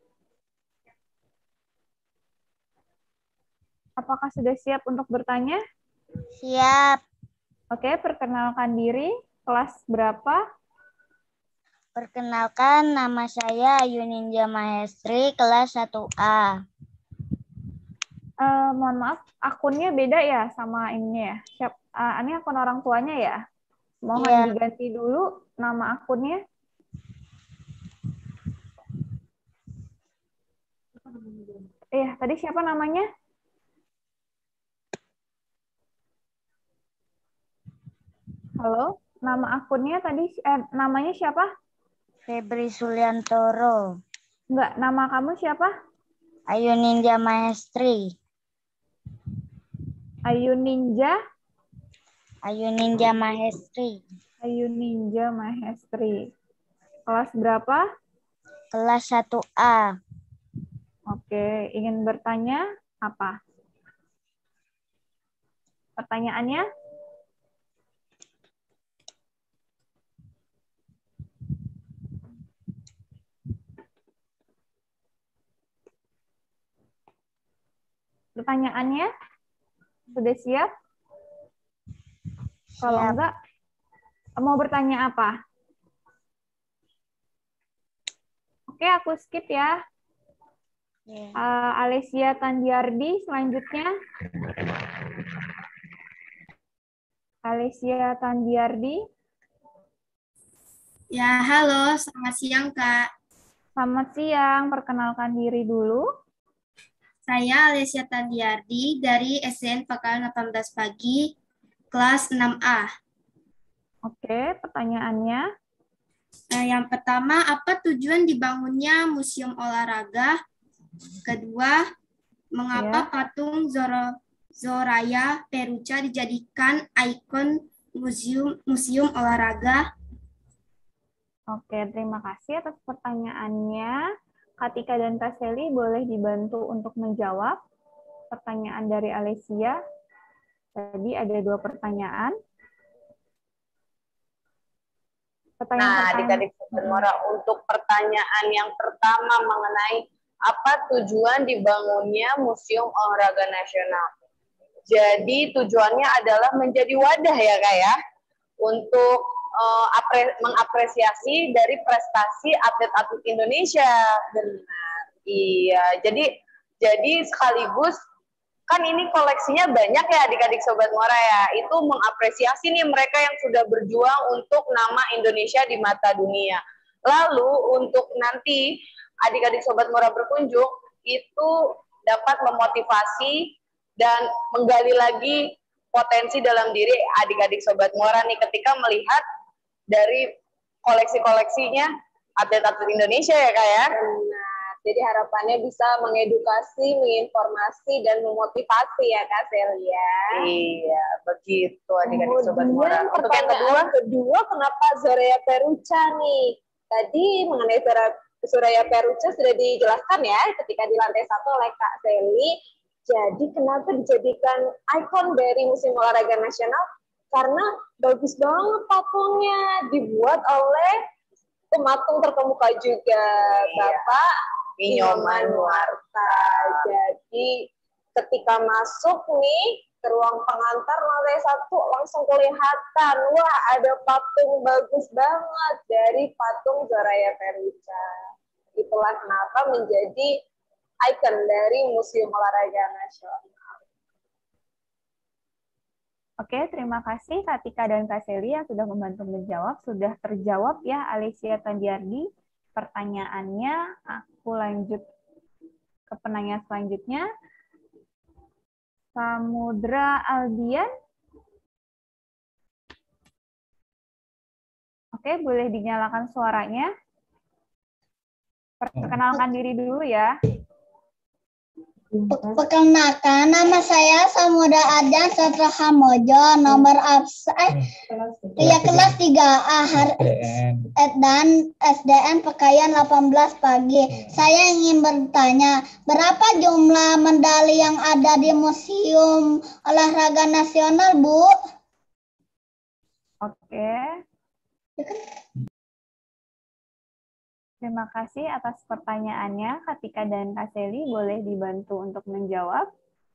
Apakah sudah siap untuk bertanya? Siap. Oke, perkenalkan diri. Kelas berapa? Perkenalkan, nama saya Ayu Ninja Mahestri, kelas satu A. Eh, mohon maaf, akunnya beda ya sama ininya ya? Siap, eh, ini akun orang tuanya ya? Mohon Iya. diganti dulu nama akunnya. Eh, tadi siapa namanya? Halo, nama akunnya tadi, eh, namanya siapa? Febri Suliantoro. Enggak, nama kamu siapa? Ayu Ninja Mahestri. Ayu Ninja? Ayu Ninja Mahestri. Ayu Ninja Mahestri. Kelas berapa? Kelas satu A. Oke, ingin bertanya apa? Pertanyaannya? Pertanyaannya? Sudah siap? Kalau Siap. enggak, mau bertanya apa? Oke, aku skip ya. Ya. Uh, Alesia Tandiardi selanjutnya. Alesia Tandiardi. Ya, halo, selamat siang, Kak. Selamat siang, perkenalkan diri dulu. Saya Alesia Tandiardi dari S D N Pakalan delapan belas pagi, kelas enam A. Oke, pertanyaannya. Nah, yang pertama, apa tujuan dibangunnya Museum Olahraga? Kedua, mengapa Ya. patung Zoro, Zoraya Peruca dijadikan ikon museum museum olahraga? Oke, terima kasih atas pertanyaannya. Katika dan Kak Seli boleh dibantu untuk menjawab pertanyaan dari Alesia. Tadi ada dua pertanyaan. Pertanyaan Nah, pertama. adik-adik Sobat Mora, untuk pertanyaan yang pertama mengenai apa tujuan dibangunnya Museum Olahraga Nasional. Jadi tujuannya adalah menjadi wadah ya Kak ya, untuk uh, apre mengapresiasi dari prestasi atlet-atlet Indonesia. Benar. Iya, jadi jadi sekaligus kan ini koleksinya banyak ya adik-adik Sobat Mora ya, itu mengapresiasi nih mereka yang sudah berjuang untuk nama Indonesia di mata dunia. Lalu untuk nanti adik-adik Sobat Mora berkunjung, itu dapat memotivasi dan menggali lagi potensi dalam diri adik-adik Sobat Mora nih ketika melihat dari koleksi-koleksinya atlet-atlet Indonesia ya Kak ya. Jadi harapannya bisa mengedukasi, menginformasi, dan memotivasi ya Kak Celia. Iya, begitu adik-adik Sobat Mora. Untuk yang kedua, kedua kenapa Zoraya Peruca nih? Tadi mengenai Zoraya Peruca sudah dijelaskan ya ketika di lantai satu oleh Kak Seli. Jadi kenapa dijadikan ikon dari Museum Olahraga Nasional? Karena bagus banget patungnya, dibuat oleh pematung terkemuka juga, Bapak Inyoman Nuarta. Jadi ketika masuk nih ke ruang pengantar lantai satu langsung kelihatan, wah ada patung bagus banget dari patung Zoraya Peruca. Itulah kenapa menjadi ikon dari Museum Olahraga Nasional. Oke, terima kasih Kak Tika dan Kak Seli yang sudah membantu menjawab. Sudah terjawab ya Alesia Tandiardi. Pertanyaannya, aku lanjut ke penanya selanjutnya. Samudra Aldian. Oke, boleh dinyalakan suaranya. Perkenalkan diri dulu ya. Perkenalkan, nama saya Samudra Aldian Satra Hamojo, nomor absen ya kelas tiga A dan S D N Pekayan delapan belas pagi. Saya ingin bertanya, berapa jumlah medali yang ada di Museum Olahraga Nasional, Bu? Oke. Terima kasih atas pertanyaannya, Kak Tika dan Kak Seli. Boleh dibantu untuk menjawab?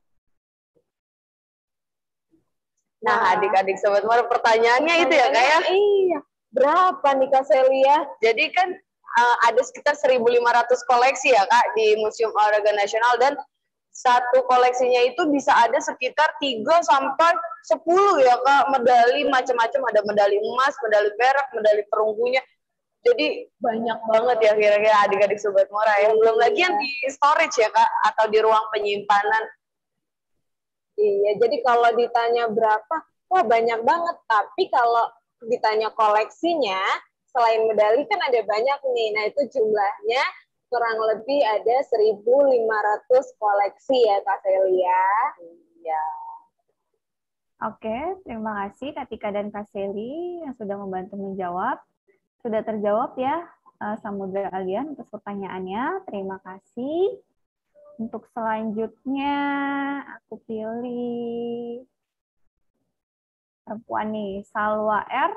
Nah, adik-adik Sobat Mora, pertanyaannya itu ya, Kak ya? Iya. Berapa nih Kak Celia? Jadi kan uh, ada sekitar seribu lima ratus koleksi ya, Kak, di Museum Olahraga Nasional, dan satu koleksinya itu bisa ada sekitar tiga sampai sepuluh ya, Kak, medali macam-macam, ada medali emas, medali perak, medali perunggunya. Jadi banyak banget ya kira-kira adik-adik Sobat Mora ya. Belum lagi yang di storage ya, Kak, atau di ruang penyimpanan. Iya, jadi kalau ditanya berapa, wah banyak banget. Tapi kalau ditanya koleksinya, selain medali kan ada banyak nih. Nah itu jumlahnya kurang lebih ada seribu lima ratus koleksi ya Kak Celia. Iya. Oke, terima kasih Kak Tika dan Kak Seli yang sudah membantu menjawab. Sudah terjawab ya, Samudra kalian untuk pertanyaannya. Terima kasih. Untuk selanjutnya, aku pilih perempuan nih, Salwa R.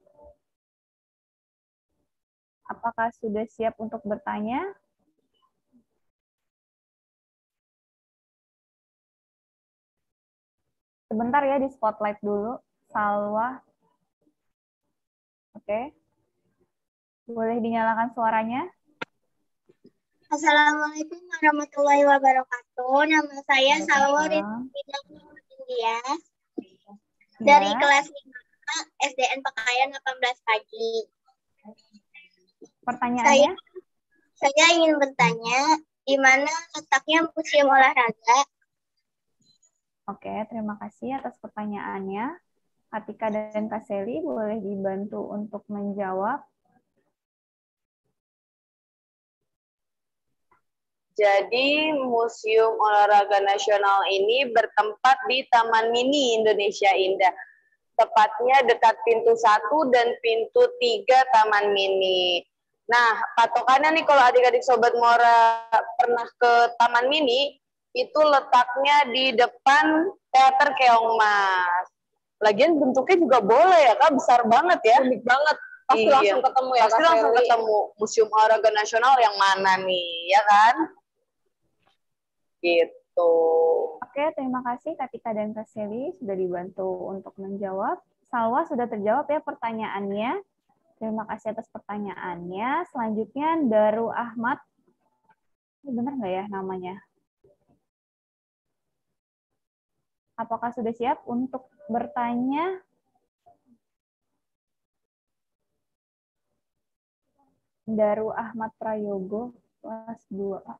Apakah sudah siap untuk bertanya? Sebentar ya, di spotlight dulu. Salwa. Oke. Boleh dinyalakan suaranya? Assalamualaikum warahmatullahi wabarakatuh. Nama saya Salwa Waalaikumsalam. India Ya. dari kelas lima S D N Pakaian delapan belas pagi. Pertanyaannya? Saya, saya ingin bertanya, di mana letaknya Museum Olahraga? Oke, terima kasih atas pertanyaannya. Atika dan Kak Seli boleh dibantu untuk menjawab. Jadi Museum Olahraga Nasional ini bertempat di Taman Mini Indonesia Indah. Tepatnya dekat pintu satu dan pintu tiga Taman Mini. Nah, patokannya nih kalau adik-adik Sobat Mora pernah ke Taman Mini, itu letaknya di depan Teater Keongmas. Lagian bentuknya juga boleh ya, Kak, besar banget ya. Unik banget. Pasti Iya. langsung ketemu ya Pasti Kak langsung Seli. ketemu Museum Olahraga Nasional yang mana nih, ya kan? Gitu. Oke, terima kasih Kak Tika dan Kak Seli sudah dibantu untuk menjawab. Salwa sudah terjawab ya pertanyaannya. Terima kasih atas pertanyaannya. Selanjutnya Daru Ahmad. Ini benar nggak ya namanya? Apakah sudah siap untuk bertanya? Daru Ahmad Prayogo, kelas dua A.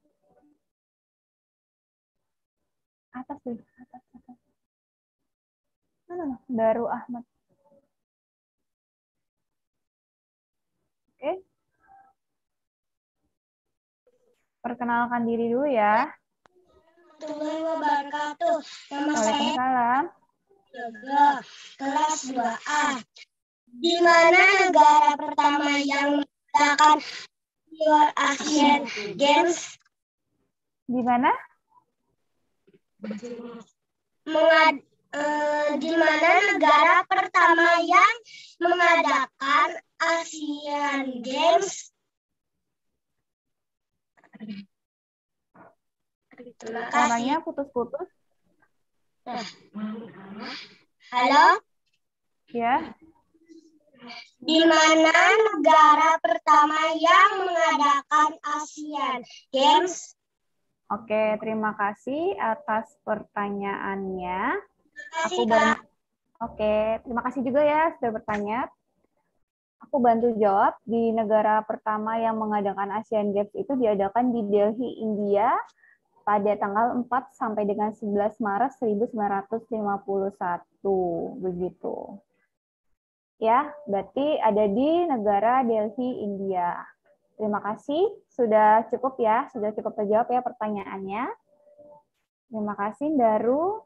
Atas deh, atas, atas. Mana, mana? Daru Ahmad. Oke. Perkenalkan diri dulu ya. Warahmatullahi wabarakatuh. Nama saya Waalaikumsalam. Yoga, kelas dua A. Di mana negara pertama yang mengadakan Asian Games? Di mana? Mengad, eh, di mana negara pertama yang mengadakan Asian Games? Terima kasih. Suaranya putus-putus. Halo? Ya. Di mana negara pertama yang mengadakan Asian Games? Oke, terima kasih atas pertanyaannya. Aku Terima kasih, bantu. Kak. Oke, terima kasih juga ya sudah bertanya. Aku bantu jawab. Di negara pertama yang mengadakan Asian Games itu diadakan di Delhi, India pada tanggal empat sampai dengan sebelas Maret seribu sembilan ratus lima puluh satu. Begitu. Ya, berarti ada di negara Delhi, India. Terima kasih. Sudah cukup ya, sudah cukup terjawab ya pertanyaannya. Terima kasih, Daru.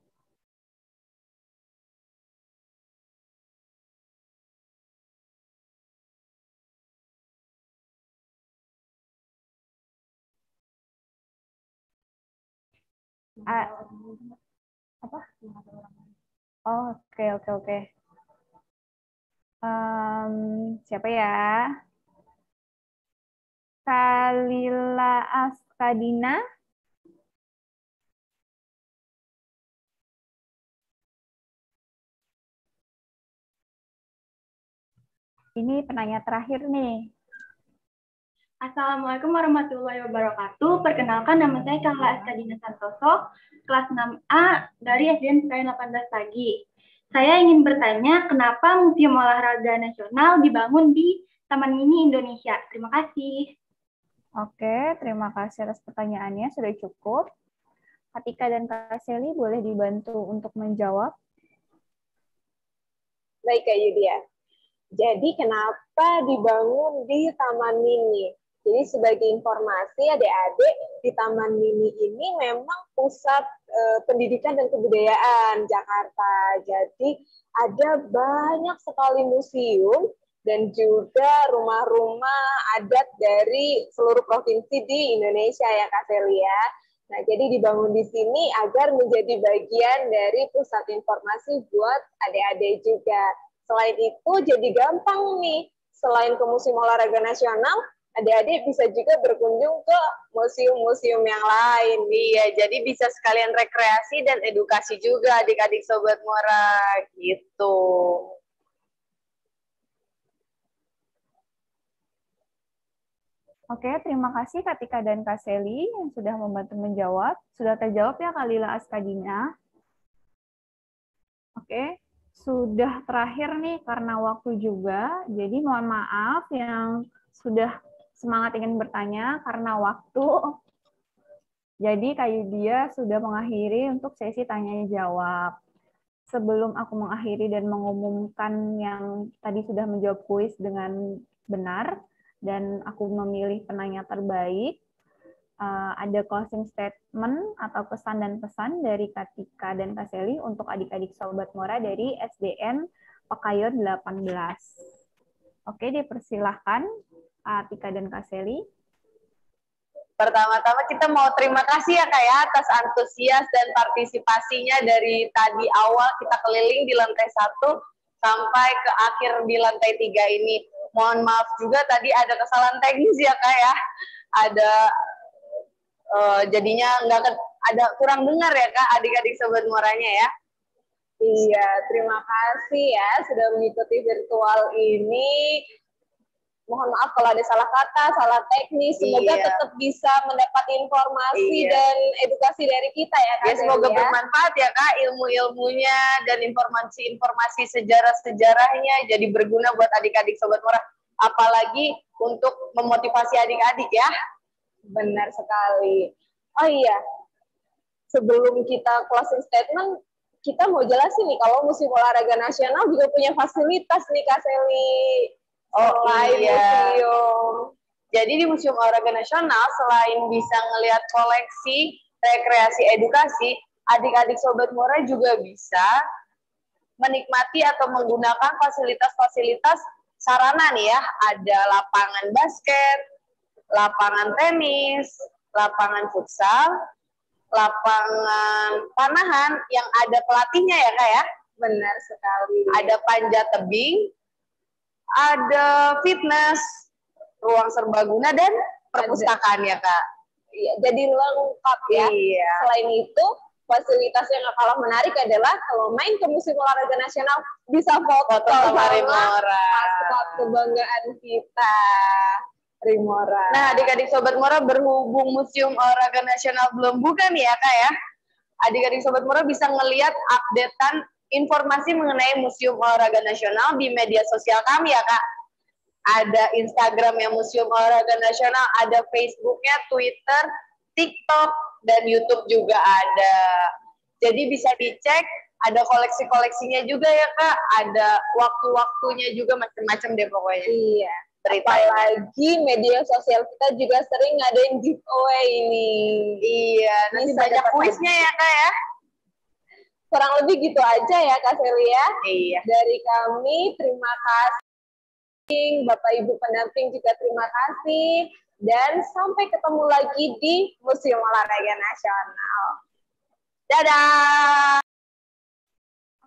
Ah, apa? Oh, oke, oke, oke. Um, siapa ya? Kalila Askadina. Ini penanya terakhir nih. Assalamualaikum warahmatullahi wabarakatuh. Perkenalkan, nama saya Kalila Askadina Santoso, kelas enam A dari S D N Pekayon delapan belas pagi. Saya ingin bertanya, kenapa Museum Olahraga Nasional dibangun di Taman Mini Indonesia? Terima kasih. Oke, terima kasih atas pertanyaannya. Sudah cukup. Katika dan Kak Seli boleh dibantu untuk menjawab. Baik, Kak Yudia. Jadi kenapa dibangun di Taman Mini? Jadi sebagai informasi adik-adik, di Taman Mini ini memang pusat e, pendidikan dan kebudayaan Jakarta. Jadi ada banyak sekali museum dan juga rumah-rumah adat dari seluruh provinsi di Indonesia ya Kak Celia. Nah, jadi dibangun di sini agar menjadi bagian dari pusat informasi buat adik-adik juga. Selain itu jadi gampang nih, selain ke Museum Olahraga Nasional, adik-adik bisa juga berkunjung ke museum-museum yang lain. Iya, jadi bisa sekalian rekreasi dan edukasi juga adik-adik Sobat Muara gitu. Oke, terima kasih Kak Tika dan Kak Seli yang sudah membantu menjawab. Sudah terjawab ya Kalila Askadina. Oke, sudah terakhir nih karena waktu juga. Jadi mohon maaf yang sudah semangat ingin bertanya karena waktu. Jadi Kak Yudia sudah mengakhiri untuk sesi tanya jawab. Sebelum aku mengakhiri dan mengumumkan yang tadi sudah menjawab kuis dengan benar, dan aku memilih penanya terbaik, ada closing statement atau pesan dan pesan dari Kak Tika dan Kak Seli untuk adik-adik Sobat Muara dari S D N Pekayon delapan belas. Oke, dipersilahkan Kak Tika dan Kak Seli. Pertama-tama kita mau terima kasih ya Kak ya atas antusias dan partisipasinya dari tadi awal kita keliling di lantai satu sampai ke akhir di lantai tiga ini. Mohon maaf juga tadi ada kesalahan teknis ya Kak ya. Ada uh, jadinya nggak ada kurang dengar ya Kak adik-adik Sobat Muaranya ya. Iya, terima kasih ya sudah mengikuti virtual ini. Mohon maaf kalau ada salah kata, salah teknis. Semoga iya. tetap bisa mendapat informasi iya. dan edukasi dari kita ya Kak. Ya, semoga ya. bermanfaat ya Kak ilmu-ilmunya dan informasi-informasi sejarah-sejarahnya jadi berguna buat adik-adik Sobat Muara. Apalagi untuk memotivasi adik-adik ya. Benar sekali. Oh iya, sebelum kita closing statement, kita mau jelasin nih kalau Museum Olahraga Nasional juga punya fasilitas nih Kak Seli. Oh iya. Museum. Jadi di Museum Olahraga Nasional selain bisa ngelihat koleksi, rekreasi, edukasi, adik-adik Sobat Muara juga bisa menikmati atau menggunakan fasilitas-fasilitas sarana nih ya. Ada lapangan basket, lapangan tenis, lapangan futsal, lapangan panahan yang ada pelatihnya ya Kak ya. Benar sekali. Ada panjat tebing, ada fitness, ruang serbaguna, dan perpustakaan ya Kak. Iya, jadi lengkap ya. Iya. Selain itu, fasilitas yang gak kalah menarik adalah kalau main ke Museum Olahraga Nasional bisa foto, foto sama Rimora. Maskot kebanggaan kita, Rimora. Nah, adik-adik Sobat Muara berhubung Museum Olahraga Nasional belum buka nih ya Kak ya. Adik-adik Sobat Muara bisa ngelihat updatean informasi mengenai Museum Olahraga Nasional di media sosial kami ya Kak. Ada Instagramnya Museum Olahraga Nasional, ada Facebooknya, Twitter, TikTok, dan YouTube juga ada. Jadi bisa dicek, ada koleksi-koleksinya juga ya Kak, ada waktu-waktunya juga macam-macam deh pokoknya. Iya. Apalagi media sosial kita juga sering ngadain giveaway ini. Iya, nanti banyak kuisnya ya Kak ya. Kurang lebih gitu aja ya Kak Celia. Iya. Dari kami terima kasih, Bapak Ibu pendamping juga terima kasih, dan sampai ketemu lagi di Museum Olahraga Nasional. Dadah.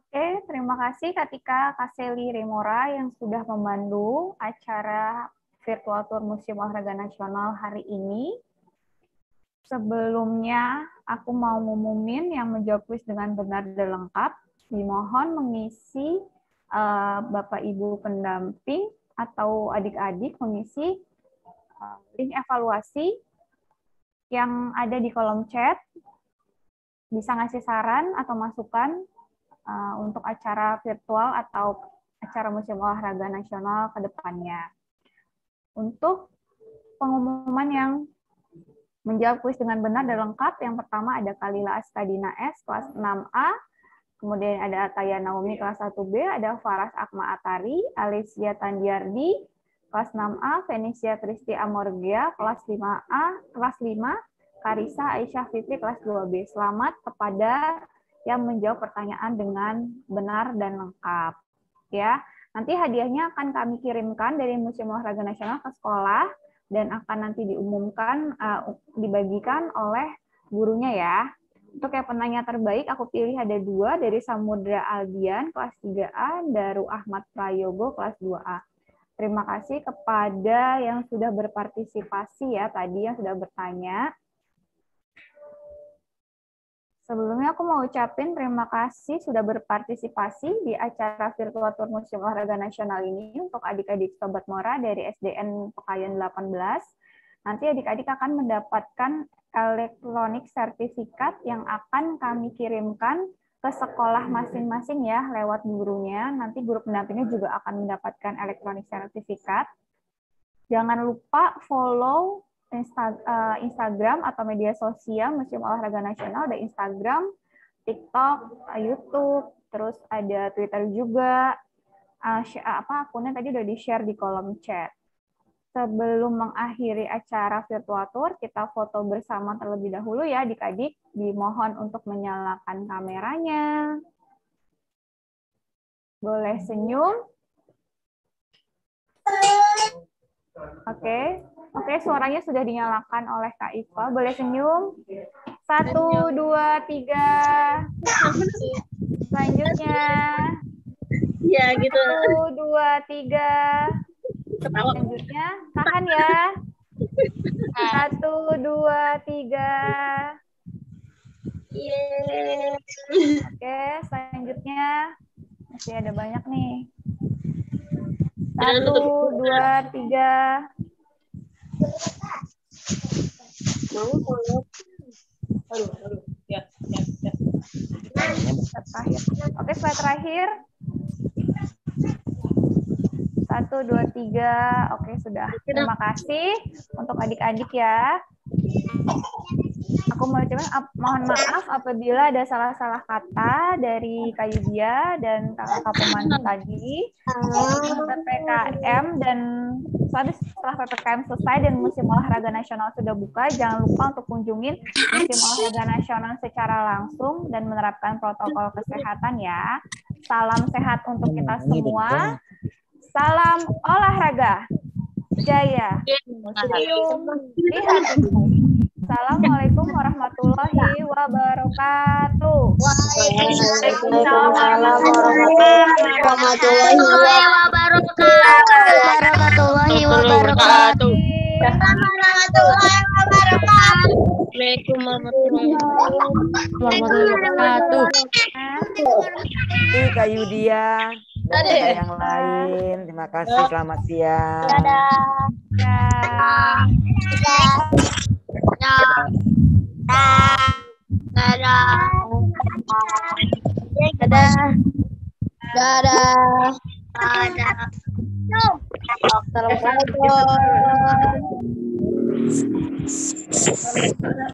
Oke, terima kasih Katika Kaseli Remora yang sudah memandu acara virtual tour Museum Olahraga Nasional hari ini. Sebelumnya, aku mau ngumumin yang menjawab kuis dengan benar dan lengkap. Dimohon mengisi uh, Bapak Ibu pendamping atau adik-adik mengisi uh, link evaluasi yang ada di kolom chat. Bisa ngasih saran atau masukan uh, untuk acara virtual atau acara Museum Olahraga Nasional ke depannya. Untuk pengumuman yang menjawab kuis dengan benar dan lengkap, yang pertama ada Kalila Astadina S, kelas enam A, kemudian ada Ataya Naomi, kelas satu B, ada Faras Akma Atari, Alicia Tandiardi, kelas enam A, Venesia Tristi Amorgia, kelas lima A, kelas lima, Karisa Aisyah Fitri, kelas dua B. Selamat kepada yang menjawab pertanyaan dengan benar dan lengkap. Ya, nanti hadiahnya akan kami kirimkan dari Museum Olahraga Nasional ke sekolah dan akan nanti diumumkan, uh, dibagikan oleh gurunya ya. Untuk yang penanya terbaik, aku pilih ada dua, dari Samudra Aldian, kelas tiga A, Daru Ahmad Prayogo, kelas dua A. Terima kasih kepada yang sudah berpartisipasi ya, tadi yang sudah bertanya. Sebelumnya aku mau ucapin terima kasih sudah berpartisipasi di acara virtual tour Museum Olahraga Nasional ini untuk adik-adik Sobat Mora dari S D N Pekayon delapan belas. Nanti adik-adik akan mendapatkan elektronik sertifikat yang akan kami kirimkan ke sekolah masing-masing ya lewat gurunya. Nanti guru pendampingnya juga akan mendapatkan elektronik sertifikat. Jangan lupa follow Insta, uh, Instagram atau media sosial Museum Olahraga Nasional, ada Instagram, TikTok, uh, YouTube, terus ada Twitter juga. Uh, share, apa akunnya tadi udah di-share di kolom chat. Sebelum mengakhiri acara virtual tour, kita foto bersama terlebih dahulu ya adik-adik. Dimohon untuk menyalakan kameranya. Boleh senyum. Oke. Okay. Oke, suaranya sudah dinyalakan oleh Kak Iqbal. Boleh senyum? Satu, dua, tiga. Selanjutnya. Ya, gitu. Satu, dua, tiga. Selanjutnya, tahan ya. Satu, dua, tiga. Oke, selanjutnya. Masih ada banyak nih. Satu, dua, tiga. Oke, slide terakhir. Satu, dua, tiga. Oke, sudah. Terima kasih untuk adik-adik ya. Aku mau ucapkan mohon maaf apabila ada salah-salah kata dari Kak Yudia dan kakak pemandu tadi. P P K M dan setelah P P K M selesai dan Museum Olahraga Nasional sudah buka, jangan lupa untuk kunjungin Museum Olahraga Nasional secara langsung dan menerapkan protokol kesehatan ya. Salam sehat untuk kita semua. Salam olahraga. Jaya. Museum di hatimu. Assalamualaikum warahmatullahi wabarakatuh. Waalaikumsalam warahmatullahi wabarakatuh. Warahmatullahi wabarakatuh. Warahmatullahi wabarakatuh. Waalaikumsalam warahmatullahi wabarakatuh. Terima kasih Kak Yudia dan yang lain. Terima kasih. Selamat siang. Dadah. Dadah. Dadah. Dadah. Dadah. Dadah. Assalamualaikum.